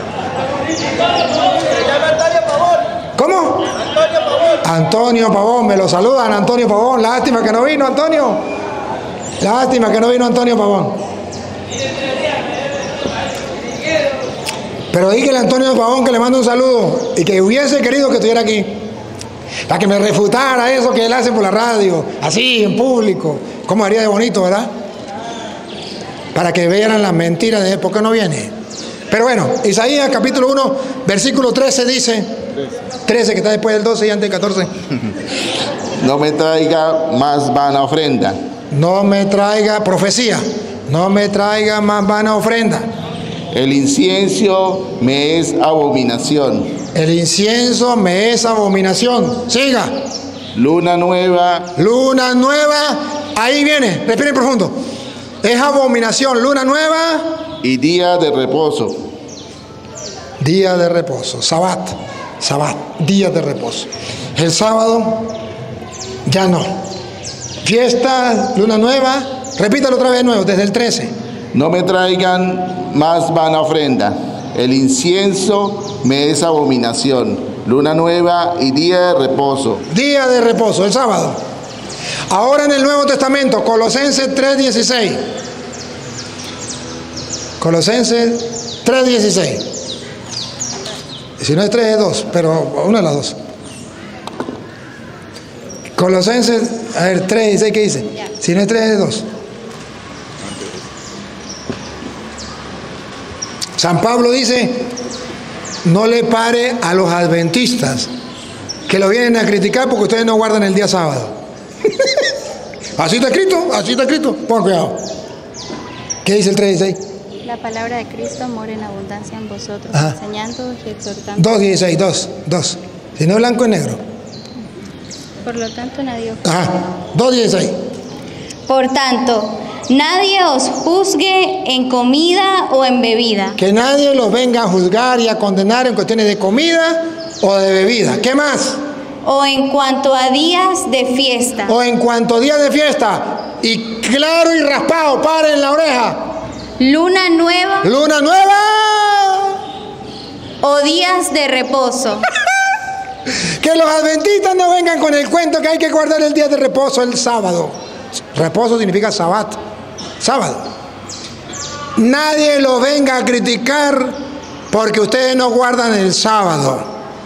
¿Cómo? Antonio Pavón. Antonio Pavón, me lo saludan, Antonio Pavón. Lástima que no vino, Antonio. Lástima que no vino Antonio Pavón. Pero dígale a Antonio Pavón que le mando un saludo y que hubiese querido que estuviera aquí, para que me refutara eso que él hace por la radio, así, en público. ¿Cómo haría de bonito, verdad? Para que vean las mentiras de él. ¿Por qué no viene? Pero bueno, Isaías capítulo uno, versículo trece dice, trece que está después del doce y antes del catorce. No me traiga más vana ofrenda. No me traiga profecía, no me traiga más vana ofrenda. El incienso me es abominación. El incienso me es abominación. Siga. Luna nueva. Luna nueva, ahí viene, respiren profundo. Es abominación, luna nueva. Y día de reposo. Día de reposo, sabat, sabat, día de reposo. El sábado, ya no. Fiesta, luna nueva, repítalo otra vez de nuevo, desde el trece. No me traigan más vana ofrenda. El incienso me es abominación. Luna nueva y día de reposo. Día de reposo, el sábado. Ahora en el Nuevo Testamento, Colosenses tres dieciséis. Colosenses tres dieciséis. Si no es tres es dos, pero una de las dos. Colosenses, a ver, tres dieciséis, ¿qué dice? Si no es tres es dos. San Pablo dice, no le pare a los adventistas que lo vienen a criticar porque ustedes no guardan el día sábado. Así está escrito, así está escrito. Pon cuidado. ¿Qué dice el tres dieciséis? La palabra de Cristo mora en abundancia en vosotros, Ajá. enseñando y exhortando. dos dieciséis, dos, dos. Si no es blanco es negro. Por lo tanto, nadie os Ajá, dos dieciséis. Por tanto, nadie os juzgue en comida o en bebida, Que nadie los venga a juzgar y a condenar en cuestiones de comida o de bebida. ¿Qué más? o en cuanto a días de fiesta, O en cuanto a días de fiesta. Y claro y raspado, paren la oreja. luna nueva Luna nueva. o días de reposo. Que los adventistas no vengan con el cuento que hay que guardar el día de reposo, el sábado. Reposo significa sabat, sábado. Nadie lo venga a criticar porque ustedes no guardan el sábado.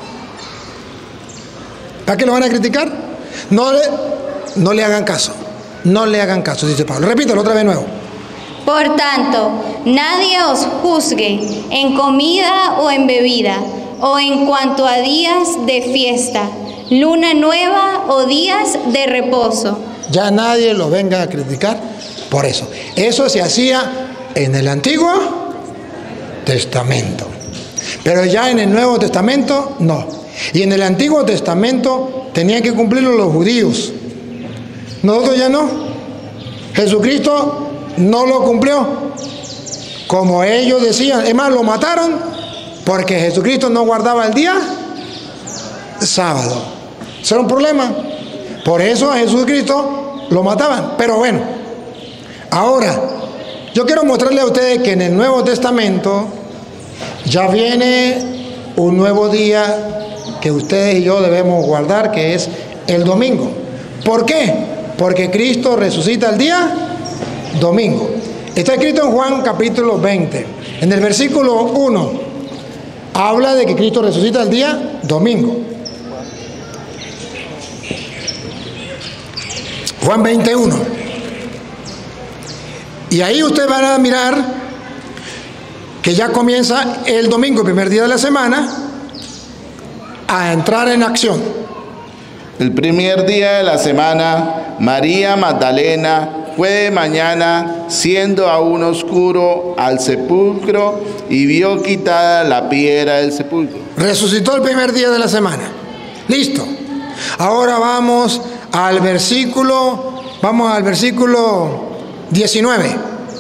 ¿Para qué lo van a criticar? No le, no le hagan caso, no le hagan caso, dice Pablo. Repítalo otra vez nuevo. Por tanto, nadie os juzgue en comida o en bebida, o en cuanto a días de fiesta, luna nueva o días de reposo. Ya nadie lo venga a criticar por eso. Eso se hacía en el Antiguo Testamento. Pero ya en el Nuevo Testamento, no. Y en el Antiguo Testamento tenían que cumplirlo los judíos. Nosotros ya no. Jesucristo no lo cumplió como ellos decían. Es más, lo mataron porque Jesucristo no guardaba el día sábado. Eso era un problema. Por eso a Jesucristo lo mataban. Pero bueno, ahora yo quiero mostrarle a ustedes que en el Nuevo Testamento ya viene un nuevo día que ustedes y yo debemos guardar, que es el domingo. ¿Por qué? Porque Cristo resucita el día domingo. Está escrito en Juan capítulo veinte. En el versículo uno habla de que Cristo resucita el día domingo. Juan veintiuno. Y ahí ustedes van a mirar que ya comienza el domingo, el primer día de la semana, a entrar en acción. El primer día de la semana, María Magdalena fue de mañana, siendo aún oscuro, al sepulcro y vio quitada la piedra del sepulcro. Resucitó el primer día de la semana. Listo. Ahora vamos al versículo, vamos al versículo diecinueve.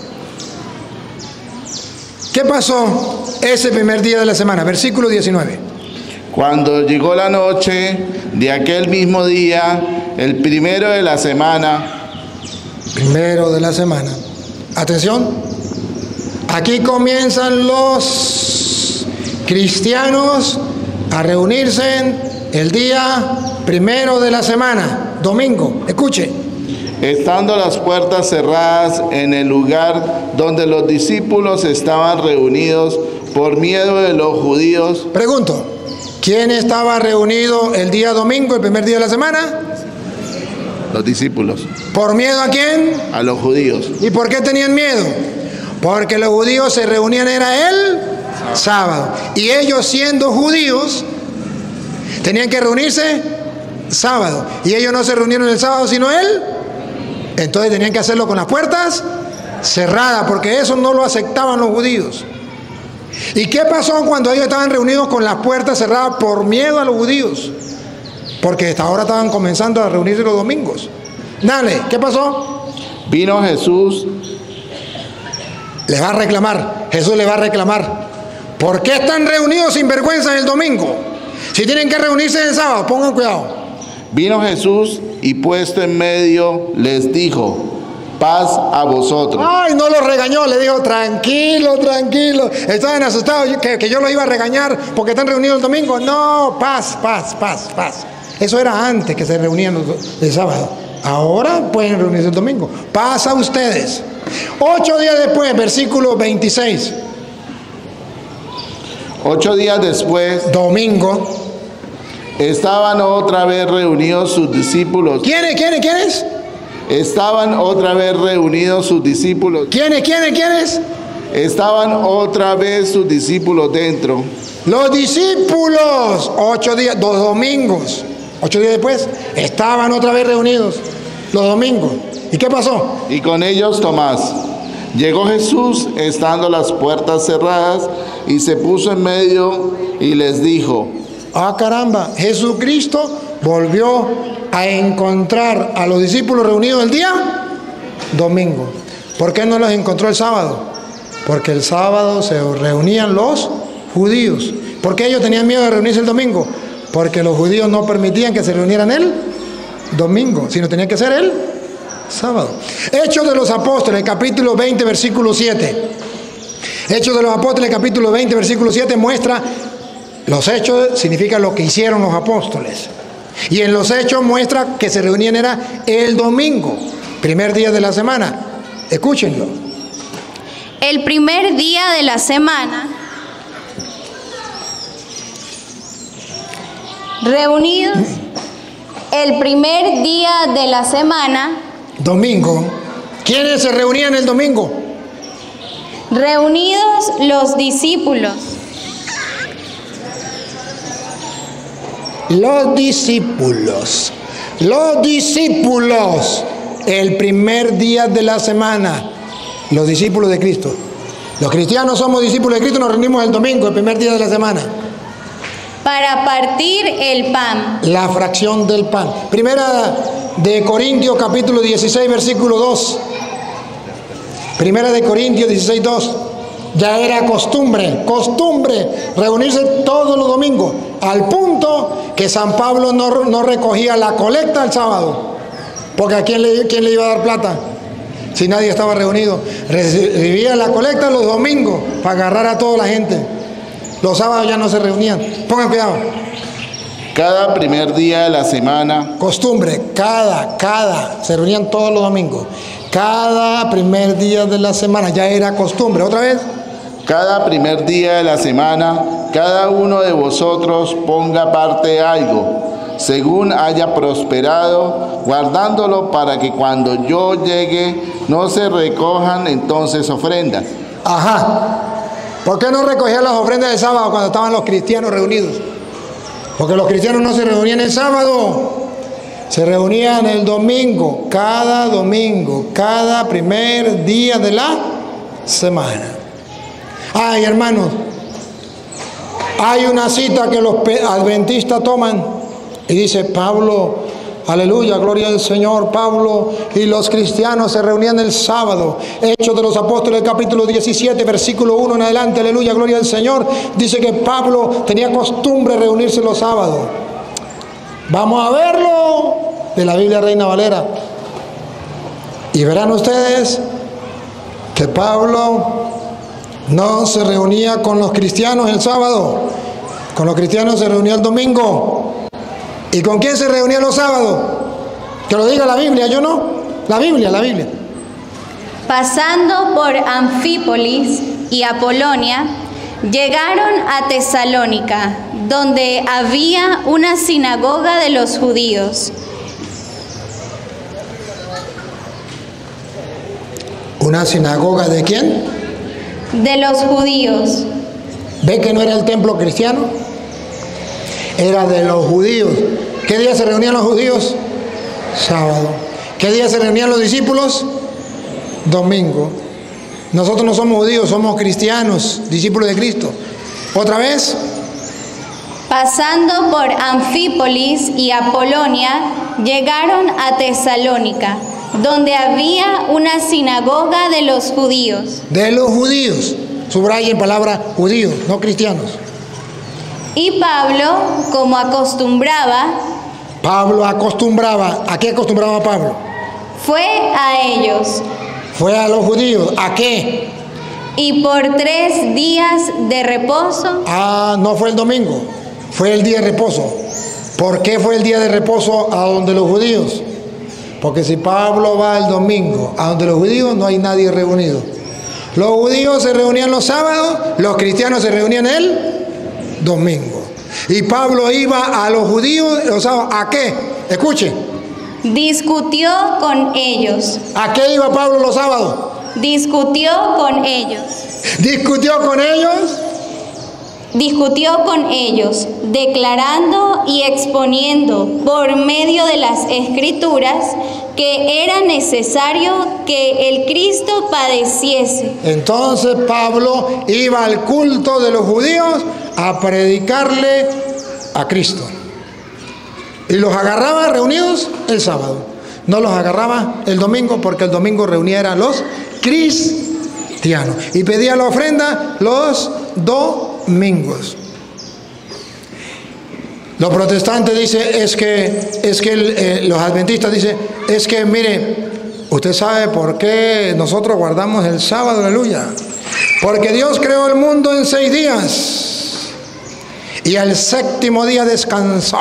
¿Qué pasó ese primer día de la semana? Versículo diecinueve. Cuando llegó la noche de aquel mismo día, el primero de la semana. Primero de la semana. Atención. Aquí comienzan los cristianos a reunirse el día primero de la semana, domingo. Escuche. Estando las puertas cerradas en el lugar donde los discípulos estaban reunidos por miedo de los judíos. Pregunto, ¿quién estaba reunido el día domingo, el primer día de la semana? Los discípulos. ¿Por miedo a quién? A los judíos. ¿Y por qué tenían miedo? Porque los judíos se reunían, era el sábado. Y ellos, siendo judíos, tenían que reunirse sábado. Y ellos no se reunieron el sábado sino él. Entonces tenían que hacerlo con las puertas cerradas, porque eso no lo aceptaban los judíos. ¿Y qué pasó cuando ellos estaban reunidos con las puertas cerradas por miedo a los judíos? Porque hasta ahora estaban comenzando a reunirse los domingos. Dale, ¿qué pasó? Vino Jesús. Les va a reclamar, Jesús les va a reclamar. ¿Por qué están reunidos sin vergüenza el domingo? Si tienen que reunirse el sábado, pongan cuidado. Vino Jesús y puesto en medio les dijo: paz a vosotros. Ay, no los regañó, le dijo: tranquilo, tranquilo. Estaban asustados que, que yo los iba a regañar porque están reunidos el domingo. No, paz, paz, paz, paz. Eso era antes que se reunían los, el sábado. Ahora pueden reunirse el domingo. Paz a ustedes. Ocho días después, versículo veintiséis. Ocho días después, domingo, estaban otra vez reunidos sus discípulos. ¿Quiénes, quiénes, quiénes? Estaban otra vez reunidos sus discípulos. ¿Quiénes, quiénes, quiénes? Estaban otra vez sus discípulos dentro. Los discípulos, ocho días, dos domingos. Ocho días después, estaban otra vez reunidos los domingos. ¿Y qué pasó? Y con ellos Tomás. Llegó Jesús estando las puertas cerradas y se puso en medio y les dijo: ah, caramba, Jesucristo volvió a encontrar a los discípulos reunidos el día domingo. ¿Por qué no los encontró el sábado? Porque el sábado se reunían los judíos. ¿Por qué ellos tenían miedo de reunirse el domingo? Porque los judíos no permitían que se reunieran el domingo, sino tenía que ser el sábado. Hechos de los Apóstoles, capítulo veinte, versículo siete. Hechos de los Apóstoles, capítulo veinte, versículo siete, muestra, los hechos significa lo que hicieron los apóstoles. Y en los hechos muestra que se reunían era el domingo, primer día de la semana. Escúchenlo. El primer día de la semana, reunidos el primer día de la semana, domingo. ¿Quiénes se reunían el domingo? Reunidos los discípulos. Los discípulos. Los discípulos. El primer día de la semana. Los discípulos de Cristo. Los cristianos somos discípulos de Cristo, nos reunimos el domingo, el primer día de la semana. Para partir el pan. La fracción del pan. Primera de Corintios, capítulo dieciséis, versículo dos. Primera de Corintios dieciséis, dos. Ya era costumbre, costumbre, reunirse todos los domingos, al punto que San Pablo no, no recogía la colecta el sábado. Porque ¿a quién le, quién le iba a dar plata? Si nadie estaba reunido. Recibía la colecta los domingos para agarrar a toda la gente. Los sábados ya no se reunían. Pongan cuidado. Cada primer día de la semana. Costumbre, cada, cada. Se reunían todos los domingos. Cada primer día de la semana. Ya era costumbre. ¿Otra vez? Cada primer día de la semana, cada uno de vosotros ponga parte algo, según haya prosperado, guardándolo para que cuando yo llegue no se recojan entonces ofrendas. Ajá. ¿Por qué no recogían las ofrendas del sábado cuando estaban los cristianos reunidos? Porque los cristianos no se reunían el sábado, se reunían el domingo, cada domingo, cada primer día de la semana. Ay, hermanos, hay una cita que los adventistas toman y dice Pablo, aleluya, gloria al Señor, Pablo y los cristianos se reunían el sábado. Hechos de los Apóstoles, capítulo diecisiete, versículo uno en adelante, aleluya, gloria al Señor. Dice que Pablo tenía costumbre de reunirse los sábados. Vamos a verlo de la Biblia Reina Valera. Y verán ustedes que Pablo no se reunía con los cristianos el sábado, con los cristianos se reunía el domingo. ¿Y con quién se reunía los sábados? Que lo diga la Biblia, yo no. La Biblia, la Biblia. Pasando por Anfípolis y Apolonia, llegaron a Tesalónica, donde había una sinagoga de los judíos. ¿Una sinagoga de quién? De los judíos. ¿Ve que no era el templo cristiano? Era de los judíos. ¿Qué día se reunían los judíos? Sábado. ¿Qué día se reunían los discípulos? Domingo. Nosotros no somos judíos, somos cristianos, discípulos de Cristo. ¿Otra vez? Pasando por Anfípolis y Apolonia, llegaron a Tesalónica, donde había una sinagoga de los judíos. De los judíos. Subrayen palabra judíos, no cristianos. Y Pablo, como acostumbraba, Pablo acostumbraba, ¿a qué acostumbraba Pablo? fue a ellos. Fue a los judíos, ¿a qué? Y por tres días de reposo, Ah, no fue el domingo, fue el día de reposo. ¿Por qué fue el día de reposo a donde los judíos? Porque si Pablo va el domingo a donde los judíos, no hay nadie reunido. Los judíos se reunían los sábados, los cristianos se reunían el domingo. Y Pablo iba a los judíos los sábados, ¿a qué? Escuche, discutió con ellos. ¿a qué iba Pablo los sábados? Discutió con ellos. Discutió con ellos. Discutió con ellos, declarando y exponiendo por medio de las Escrituras que era necesario que el Cristo padeciese. Entonces Pablo iba al culto de los judíos a predicarle a Cristo. Y los agarraba reunidos el sábado. No los agarraba el domingo, porque el domingo reunía a los cristianos. Y pedía la ofrenda los domingos. Los protestantes dicen, es que, es que el, eh, los adventistas dicen, es que mire, usted sabe por qué nosotros guardamos el sábado, aleluya. Porque Dios creó el mundo en seis días y el séptimo día descansó.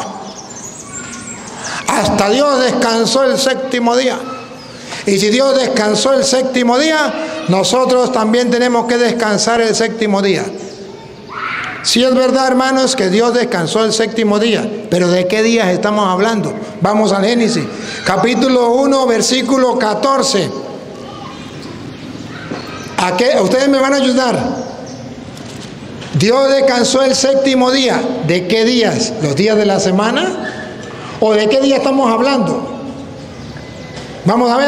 Hasta Dios descansó el séptimo día. Y si Dios descansó el séptimo día, nosotros también tenemos que descansar el séptimo día. Sí es verdad, hermanos, que Dios descansó el séptimo día, pero ¿de qué días estamos hablando? Vamos al Génesis, capítulo uno, versículo catorce. ¿A qué? Ustedes me van a ayudar. Dios descansó el séptimo día. ¿De qué días? ¿Los días de la semana? ¿O de qué día estamos hablando? Vamos a ver.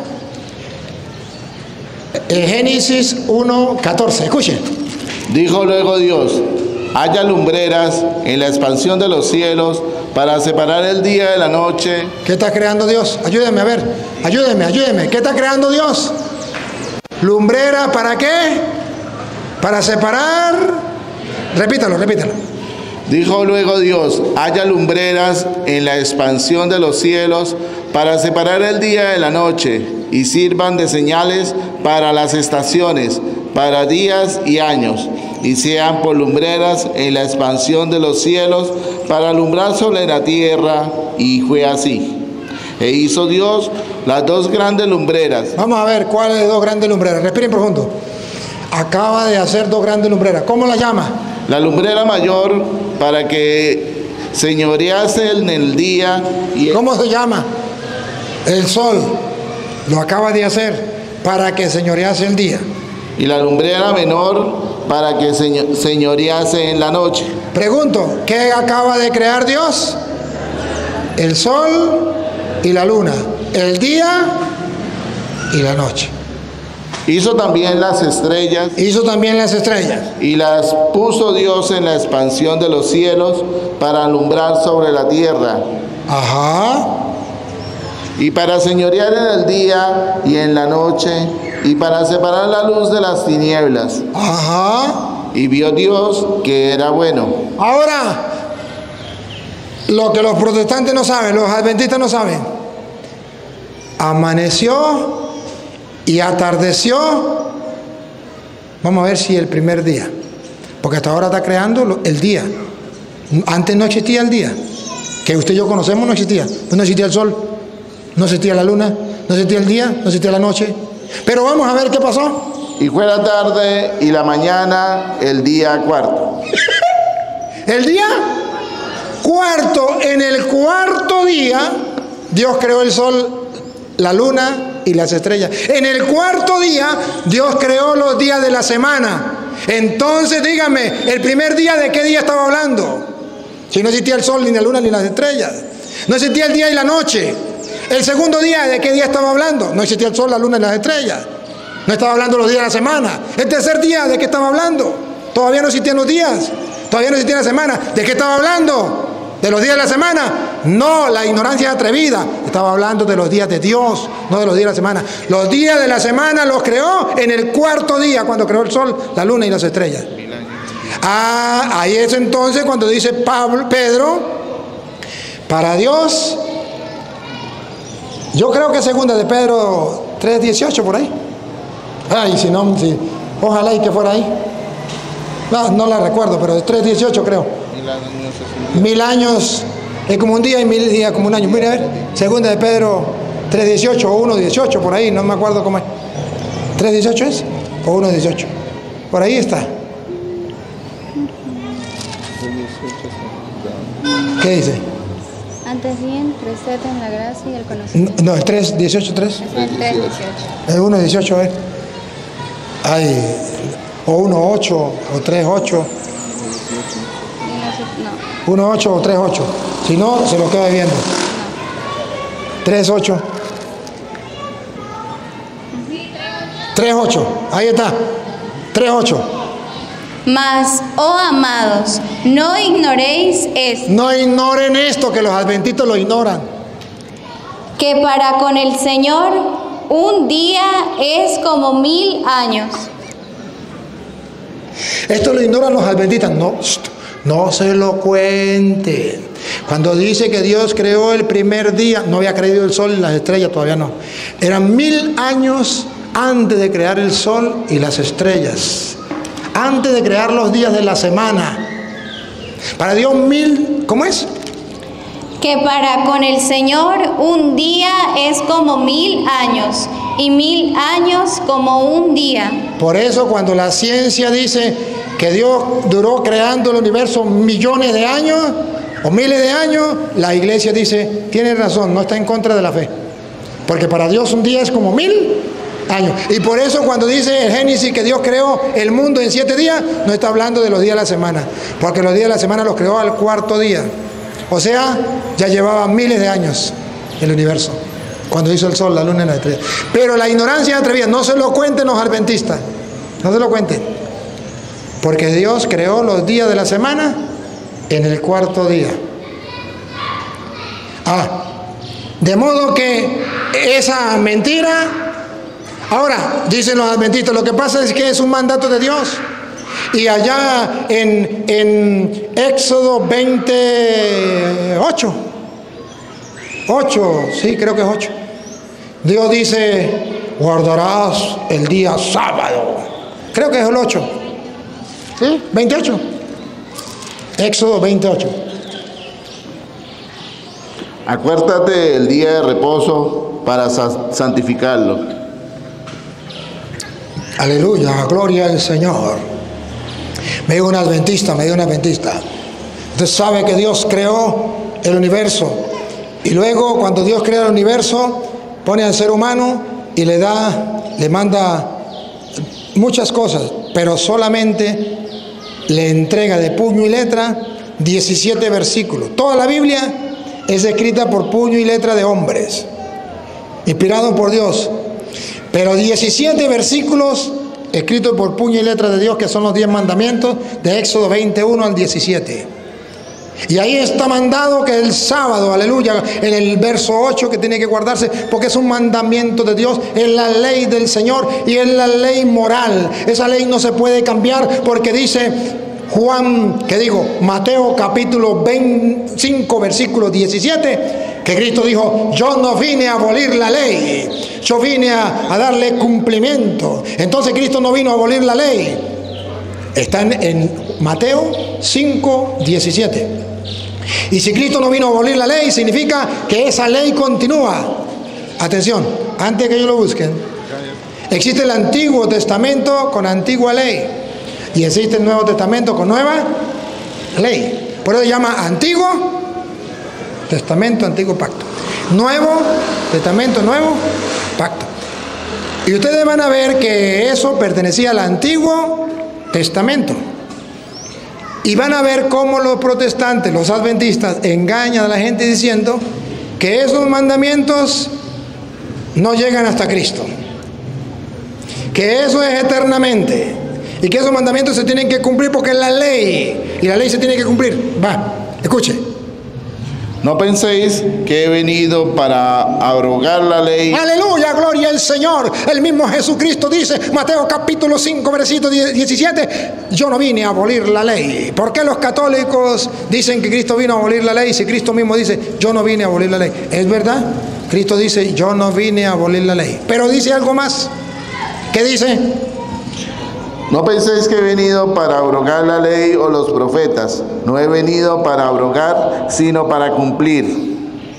Eh, Génesis uno, catorce. Escuchen. Dijo luego Dios: haya lumbreras en la expansión de los cielos para separar el día de la noche. ¿Qué está creando Dios? Ayúdenme a ver. Ayúdenme, ayúdenme. ¿Qué está creando Dios? Lumbrera, ¿para qué? Para separar. Repítalo, repítalo. Dijo luego Dios: haya lumbreras en la expansión de los cielos para separar el día de la noche, y sirvan de señales para las estaciones, para días y años, y sean por lumbreras en la expansión de los cielos para alumbrar sobre la tierra. Y fue así. E hizo Dios las dos grandes lumbreras. Vamos a ver cuáles de dos grandes lumbreras. Respiren profundo. Acaba de hacer dos grandes lumbreras. ¿Cómo la llama? La lumbrera mayor para que señorease en el día. Y el... ¿Cómo se llama? El sol. Lo acaba de hacer para que señorease el día. Y la lumbrera menor para que seño señorease en la noche. Pregunto, ¿qué acaba de crear Dios? El sol y la luna, el día y la noche. Hizo también las estrellas. Hizo también las estrellas. Y las puso Dios en la expansión de los cielos para alumbrar sobre la tierra. Ajá. Y para señorear en el día y en la noche, y para separar la luz de las tinieblas. Ajá. Y vio Dios que era bueno. Ahora, lo que los protestantes no saben, los adventistas no saben. Amaneció y atardeció. Vamos a ver si el primer día, porque hasta ahora está creando el día. Antes no existía el día, que usted y yo conocemos, no existía. No existía el sol, no existía la luna, no existía el día, no existía la noche. Pero vamos a ver qué pasó. Y fue la tarde y la mañana, el día cuarto. El día cuarto, en el cuarto día, Dios creó el sol, la luna y las estrellas. En el cuarto día, Dios creó los días de la semana. Entonces dígame, ¿el primer día de qué día estaba hablando? Si no existía el sol, ni la luna, ni las estrellas. No existía el día y la noche. El segundo día, ¿de qué día estaba hablando? No existía el sol, la luna y las estrellas. No estaba hablando los días de la semana. El tercer día, ¿de qué estaba hablando? Todavía no existían los días. Todavía no existía la semana. ¿De qué estaba hablando? ¿De los días de la semana? No, la ignorancia es atrevida. Estaba hablando de los días de Dios, no de los días de la semana. Los días de la semana los creó en el cuarto día, cuando creó el sol, la luna y las estrellas. Ah, ahí es entonces cuando dice Pablo, Pedro, para Dios, yo creo que segunda de Pedro tres dieciocho por ahí. Ay, si no, si, ojalá y que fuera ahí. No, no la recuerdo, pero tres dieciocho creo. Mil años es como un día y mil días como un año. Mira, a ver, segunda de Pedro tres dieciocho o uno dieciocho, por ahí, no me acuerdo cómo es. ¿tres dieciocho es? ¿O uno dieciocho? Por ahí está. ¿Qué dice? Antes bien, creced en la gracia y el conocimiento. No, es tres dieciocho, tres. Es el tres dieciocho. Es uno dieciocho, ¿eh? Ay, o uno ocho o tres ocho. No. uno ocho o tres ocho. Si no, se lo queda viendo. tres ocho. tres ocho. Ahí está. tres ocho. Mas, oh amados, no ignoréis esto, No ignoren esto, que los adventistas lo ignoran. que para con el Señor un día es como mil años. Esto lo ignoran los adventistas. No, no se lo cuente. Cuando dice que Dios creó el primer día, no había creado el sol y las estrellas, todavía no. Eran mil años antes de crear el sol y las estrellas. Antes de crear los días de la semana. Para Dios mil, ¿cómo es? Que para con el Señor un día es como mil años, y mil años como un día. Por eso cuando la ciencia dice que Dios duró creando el universo millones de años o miles de años, la iglesia dice, tiene razón, no está en contra de la fe. Porque para Dios un día es como mil años. Y por eso cuando dice el Génesis que Dios creó el mundo en siete días, no está hablando de los días de la semana, porque los días de la semana los creó al cuarto día. O sea, ya llevaba miles de años el universo, cuando hizo el sol, la luna y la estrella. Pero la ignorancia es atrevida, no se lo cuenten los adventistas, no se lo cuenten, porque Dios creó los días de la semana en el cuarto día. Ah, de modo que esa mentira. Ahora, dicen los adventistas, lo que pasa es que es un mandato de Dios. Y allá en, en Éxodo veintiocho, ocho, sí, creo que es ocho, Dios dice, guardarás el día sábado. Creo que es el ocho. ¿Sí? veintiocho. Éxodo veintiocho. Acuérdate el día de reposo para santificarlo. Aleluya, gloria al Señor. Me dio un adventista, me dio un adventista. Usted sabe que Dios creó el universo. Y luego cuando Dios crea el universo, pone al ser humano y le da, le manda muchas cosas, pero solamente le entrega de puño y letra diecisiete versículos. Toda la Biblia es escrita por puño y letra de hombres, inspirado por Dios. Pero diecisiete versículos escritos por puño y letra de Dios, que son los diez mandamientos de Éxodo veintiuno al diecisiete. Y ahí está mandado que el sábado, aleluya, en el verso ocho, que tiene que guardarse, porque es un mandamiento de Dios, es la ley del Señor y es la ley moral. Esa ley no se puede cambiar, porque dice Juan, que digo, Mateo capítulo veinticinco, versículo diecisiete, que Cristo dijo, yo no vine a abolir la ley, yo vine a, a darle cumplimiento. Entonces Cristo no vino a abolir la ley. Está en, en Mateo cinco, diecisiete. Y si Cristo no vino a abolir la ley, significa que esa ley continúa. Atención, antes que ellos lo busquen, existe el Antiguo Testamento con antigua ley, y existe el Nuevo Testamento con nueva ley. Por eso se llama Antiguo Testamento, Antiguo Pacto. Nuevo Testamento, Nuevo Pacto. Y ustedes van a ver que eso pertenecía al Antiguo Testamento. Y van a ver cómo los protestantes, los adventistas, engañan a la gente diciendo que esos mandamientos no llegan hasta Cristo, que eso es eternamente y que esos mandamientos se tienen que cumplir porque es la ley y la ley se tiene que cumplir. Va, escuche. No penséis que he venido para abrogar la ley. Aleluya, gloria al Señor. El mismo Jesucristo dice, Mateo capítulo cinco, versículo diecisiete, yo no vine a abolir la ley. ¿Por qué los católicos dicen que Cristo vino a abolir la ley si Cristo mismo dice, yo no vine a abolir la ley? ¿Es verdad? Cristo dice, yo no vine a abolir la ley. Pero dice algo más. ¿Qué dice? No penséis que he venido para abrogar la ley o los profetas. No he venido para abrogar, sino para cumplir.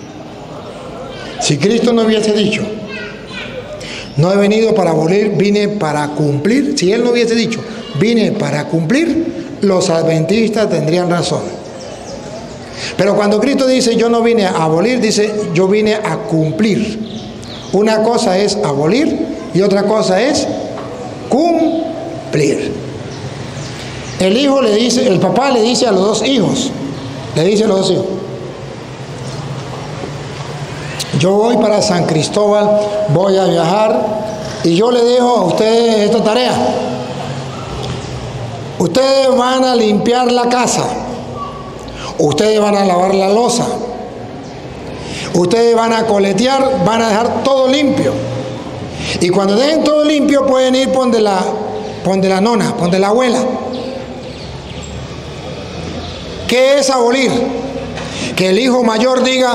Si Cristo no hubiese dicho, no he venido para abolir, vine para cumplir. Si Él no hubiese dicho, vine para cumplir, los adventistas tendrían razón. Pero cuando Cristo dice, yo no vine a abolir, dice, yo vine a cumplir. Una cosa es abolir y otra cosa es cumplir. El hijo le dice, el papá le dice a los dos hijos, le dice a los dos hijos, yo voy para San Cristóbal, voy a viajar y yo le dejo a ustedes esta tarea. Ustedes van a limpiar la casa, ustedes van a lavar la loza, ustedes van a coletear, van a dejar todo limpio. Y cuando dejen todo limpio pueden ir por donde la Pon de la nona, pon de la abuela. ¿Qué es abolir? Que el hijo mayor diga,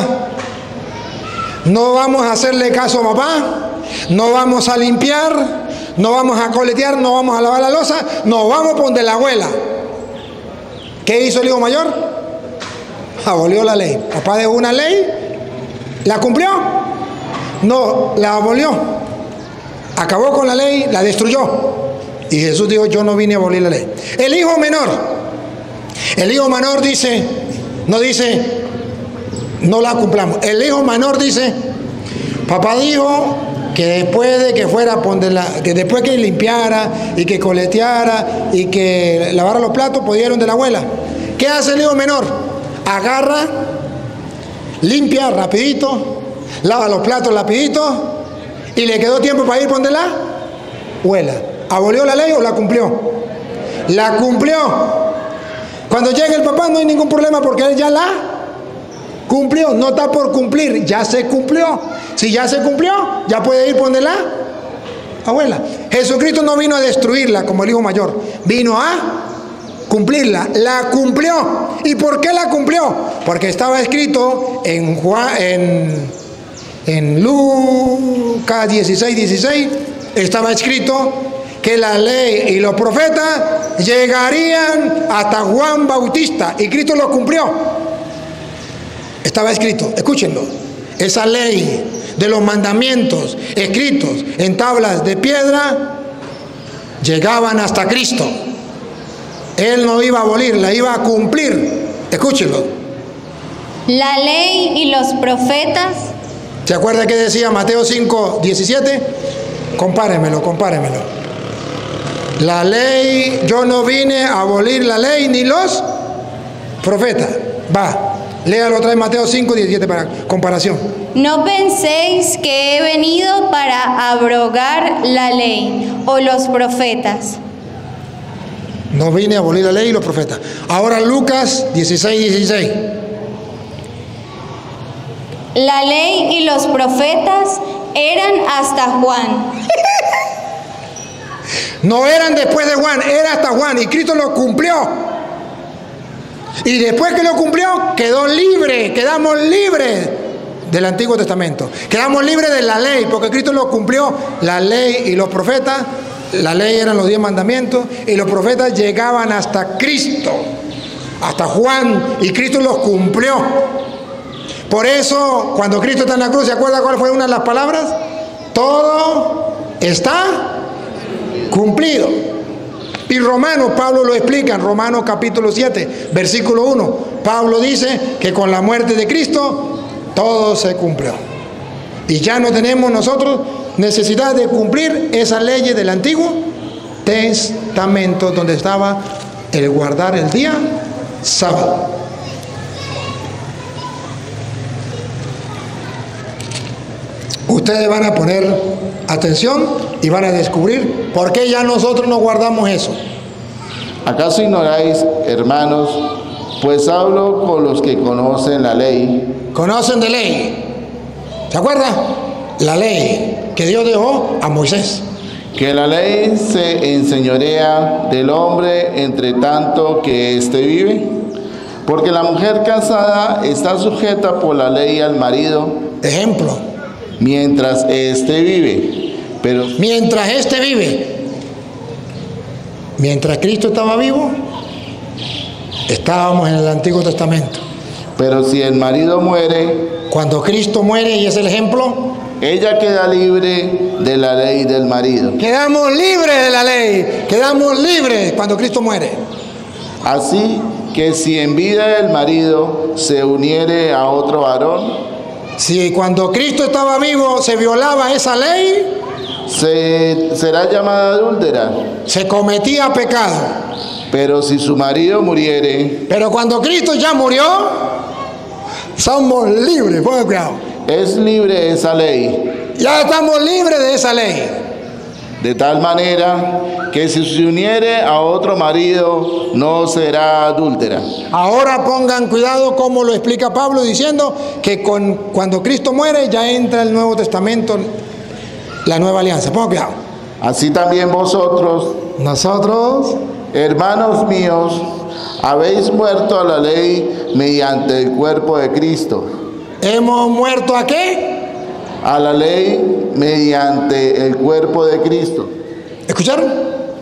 no vamos a hacerle caso a papá, no vamos a limpiar, no vamos a coletear, no vamos a lavar la loza, no vamos por donde la abuela. ¿Qué hizo el hijo mayor? Abolió la ley. Papá dejó una ley, ¿la cumplió? No, la abolió. Acabó con la ley, la destruyó. Y Jesús dijo, yo no vine a abolir la ley. El hijo menor, el hijo menor dice, no dice, no la cumplamos. El hijo menor dice, papá dijo que después de que fuera, que después que limpiara y que coleteara y que lavara los platos, podía ir donde la abuela. ¿Qué hace el hijo menor? Agarra, limpia rapidito, lava los platos rapidito y le quedó tiempo para ir donde la abuela. ¿Abolió la ley o la cumplió? La cumplió. Cuando llegue el papá no hay ningún problema porque él ya la cumplió. No está por cumplir, ya se cumplió. Si ya se cumplió, ya puede ir por donde la abuela. Jesucristo no vino a destruirla como el hijo mayor, vino a cumplirla. La cumplió. ¿Y por qué la cumplió? Porque estaba escrito en, Juan, en, en Lucas dieciséis, dieciséis, estaba escrito que la ley y los profetas llegarían hasta Juan Bautista y Cristo lo cumplió. Estaba escrito, escúchenlo, esa ley de los mandamientos escritos en tablas de piedra llegaban hasta Cristo. Él no iba a abolir, la iba a cumplir. Escúchenlo. La ley y los profetas. ¿Se acuerda que decía Mateo cinco, diecisiete? Compáremelo, compáremelo. La ley, yo no vine a abolir la ley ni los profetas. Va, léalo otra vez Mateo cinco, diecisiete para comparación. No penséis que he venido para abrogar la ley o los profetas. No vine a abolir la ley y los profetas. Ahora Lucas dieciséis, dieciséis. La ley y los profetas eran hasta Juan. No eran después de Juan, era hasta Juan y Cristo lo cumplió. Y después que lo cumplió, quedó libre, quedamos libres del Antiguo Testamento. Quedamos libres de la ley, porque Cristo lo cumplió, la ley y los profetas. La ley eran los diez mandamientos y los profetas llegaban hasta Cristo, hasta Juan, y Cristo los cumplió. Por eso, cuando Cristo está en la cruz, ¿se acuerda cuál fue una de las palabras? Todo está cumplido. Y Romanos, Pablo lo explica en Romanos capítulo siete, versículo uno. Pablo dice que con la muerte de Cristo todo se cumplió. Y ya no tenemos nosotros necesidad de cumplir esas leyes del Antiguo Testamento, donde estaba el guardar el día sábado. Ustedes van a poner atención y van a descubrir por qué ya nosotros no guardamos eso. ¿Acaso ignoráis, hermanos? Pues hablo con los que conocen la ley. Conocen de ley. ¿Se acuerdan? La ley que Dios dejó a Moisés. Que la ley se enseñorea del hombre entre tanto que éste vive. Porque la mujer casada está sujeta por la ley al marido. Ejemplo. Mientras éste vive. Pero mientras éste vive. Mientras Cristo estaba vivo, estábamos en el Antiguo Testamento. Pero si el marido muere, cuando Cristo muere, y es el ejemplo, ella queda libre de la ley del marido. Quedamos libres de la ley, quedamos libres cuando Cristo muere. Así que si en vida el marido se uniere a otro varón, si cuando Cristo estaba vivo se violaba esa ley, se, será llamada adúltera. Se cometía pecado. Pero si su marido muriere, pero cuando Cristo ya murió, somos libres. Pongan cuidado. Es libre esa ley. Ya estamos libres de esa ley. De tal manera que si se uniere a otro marido, no será adúltera. Ahora pongan cuidado cómo lo explica Pablo, diciendo que con, cuando Cristo muere ya entra el Nuevo Testamento, la nueva alianza. Pongan cuidado. Así también vosotros, nosotros, hermanos míos, habéis muerto a la ley mediante el cuerpo de Cristo. ¿Hemos muerto a qué? A la ley mediante el cuerpo de Cristo. ¿Escucharon?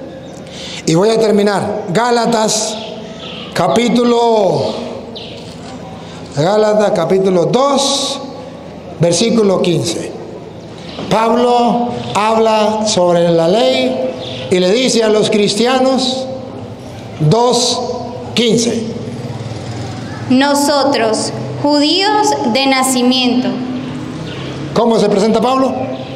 Y voy a terminar. Gálatas, capítulo, Gálatas, capítulo dos, versículo quince. Pablo habla sobre la ley y le dice a los cristianos, dos quince. Nosotros, judíos de nacimiento. ¿Cómo se presenta Pablo?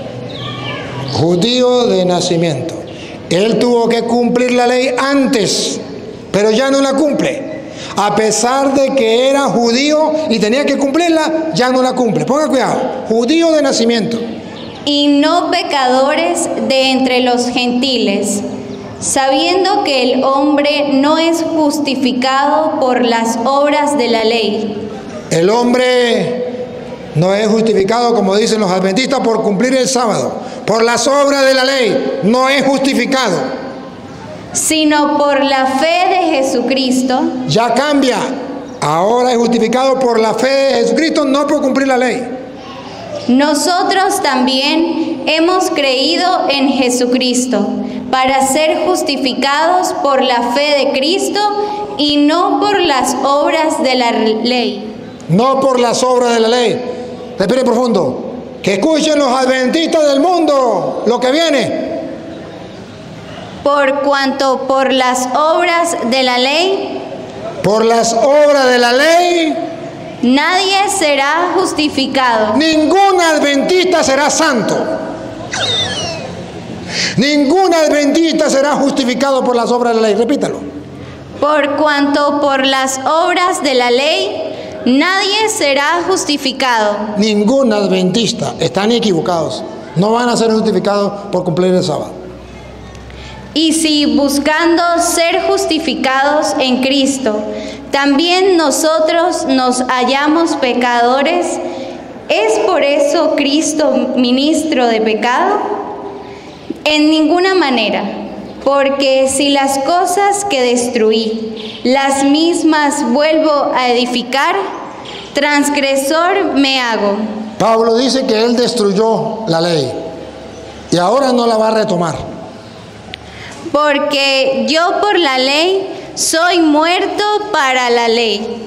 Judío de nacimiento. Él tuvo que cumplir la ley antes, pero ya no la cumple. A pesar de que era judío y tenía que cumplirla, ya no la cumple. Ponga cuidado. Judío de nacimiento. Y no pecadores de entre los gentiles, sabiendo que el hombre no es justificado por las obras de la ley. El hombre no es justificado, como dicen los adventistas, por cumplir el sábado. Por las obras de la ley no es justificado. Sino por la fe de Jesucristo. Ya cambia. Ahora es justificado por la fe de Jesucristo, no por cumplir la ley. Nosotros también hemos creído en Jesucristo para ser justificados por la fe de Cristo y no por las obras de la ley. No por las obras de la ley. Respire profundo. Que escuchen los adventistas del mundo lo que viene. Por cuanto por las obras de la ley. Por las obras de la ley. Nadie será justificado. Ningún adventista será santo. Ningún adventista será justificado por las obras de la ley. Repítalo. Por cuanto por las obras de la ley nadie será justificado. Ningún adventista. Están equivocados. No van a ser justificados por cumplir el sábado. Y si buscando ser justificados en Cristo, también nosotros nos hallamos pecadores, ¿es por eso Cristo ministro de pecado? En ninguna manera, porque si las cosas que destruí, las mismas vuelvo a edificar, transgresor me hago. Pablo dice que él destruyó la ley y ahora no la va a retomar. Porque yo por la ley soy muerto para la ley.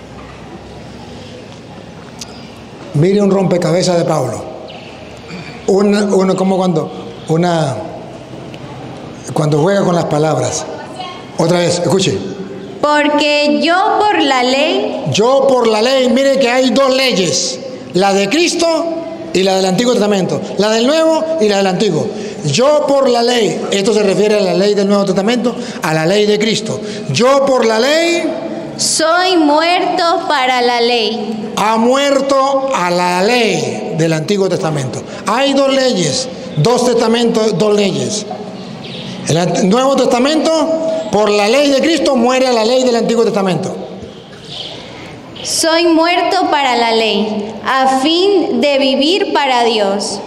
Mire un rompecabezas de Pablo. Una, uno como cuando una cuando juega con las palabras. Otra vez, escuche. Porque yo por la ley. Yo por la ley, mire que hay dos leyes, la de Cristo y la del Antiguo Testamento, la del Nuevo y la del Antiguo. yo por la ley, esto se refiere a la ley del Nuevo Testamento, a la ley de Cristo. Yo por la ley soy muerto para la ley. Ha muerto a la ley del Antiguo Testamento. Hay dos leyes, dos testamentos, dos leyes. El Nuevo Testamento, por la ley de Cristo, muere a la ley del Antiguo Testamento. Soy muerto para la ley, a fin de vivir para Dios.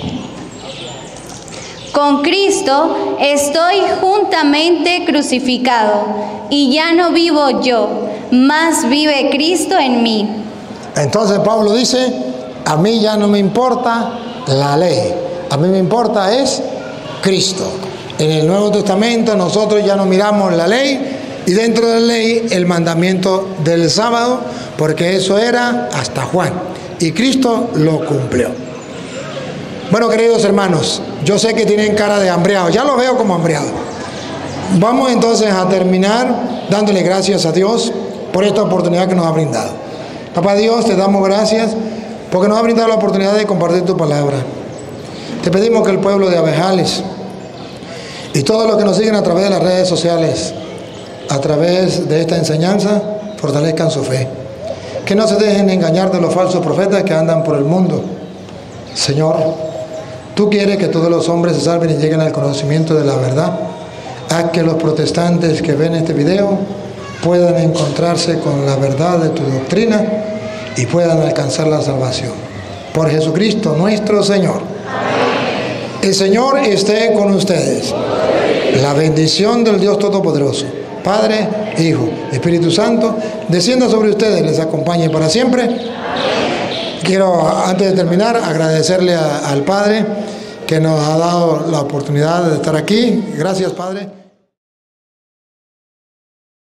Con Cristo estoy juntamente crucificado, y ya no vivo yo, mas vive Cristo en mí. Entonces Pablo dice, a mí ya no me importa la ley, a mí me importa es Cristo. En el Nuevo Testamento nosotros ya no miramos la ley, y dentro de la ley el mandamiento del sábado, porque eso era hasta Juan, y Cristo lo cumplió. Bueno, queridos hermanos, yo sé que tienen cara de hambriados, ya los veo como hambriados. Vamos entonces a terminar dándole gracias a Dios por esta oportunidad que nos ha brindado. Papá Dios, te damos gracias porque nos ha brindado la oportunidad de compartir tu palabra. Te pedimos que el pueblo de Abejales y todos los que nos siguen a través de las redes sociales, a través de esta enseñanza, fortalezcan su fe. Que no se dejen engañar de los falsos profetas que andan por el mundo. Señor, tú quieres que todos los hombres se salven y lleguen al conocimiento de la verdad. Haz que los protestantes que ven este video puedan encontrarse con la verdad de tu doctrina y puedan alcanzar la salvación. Por Jesucristo nuestro Señor. Amén. El Señor esté con ustedes. La bendición del Dios Todopoderoso, Padre, Hijo, Espíritu Santo, descienda sobre ustedes, les acompañe para siempre. Amén. Quiero, antes de terminar, agradecerle a, al Padre que nos ha dado la oportunidad de estar aquí. Gracias, Padre.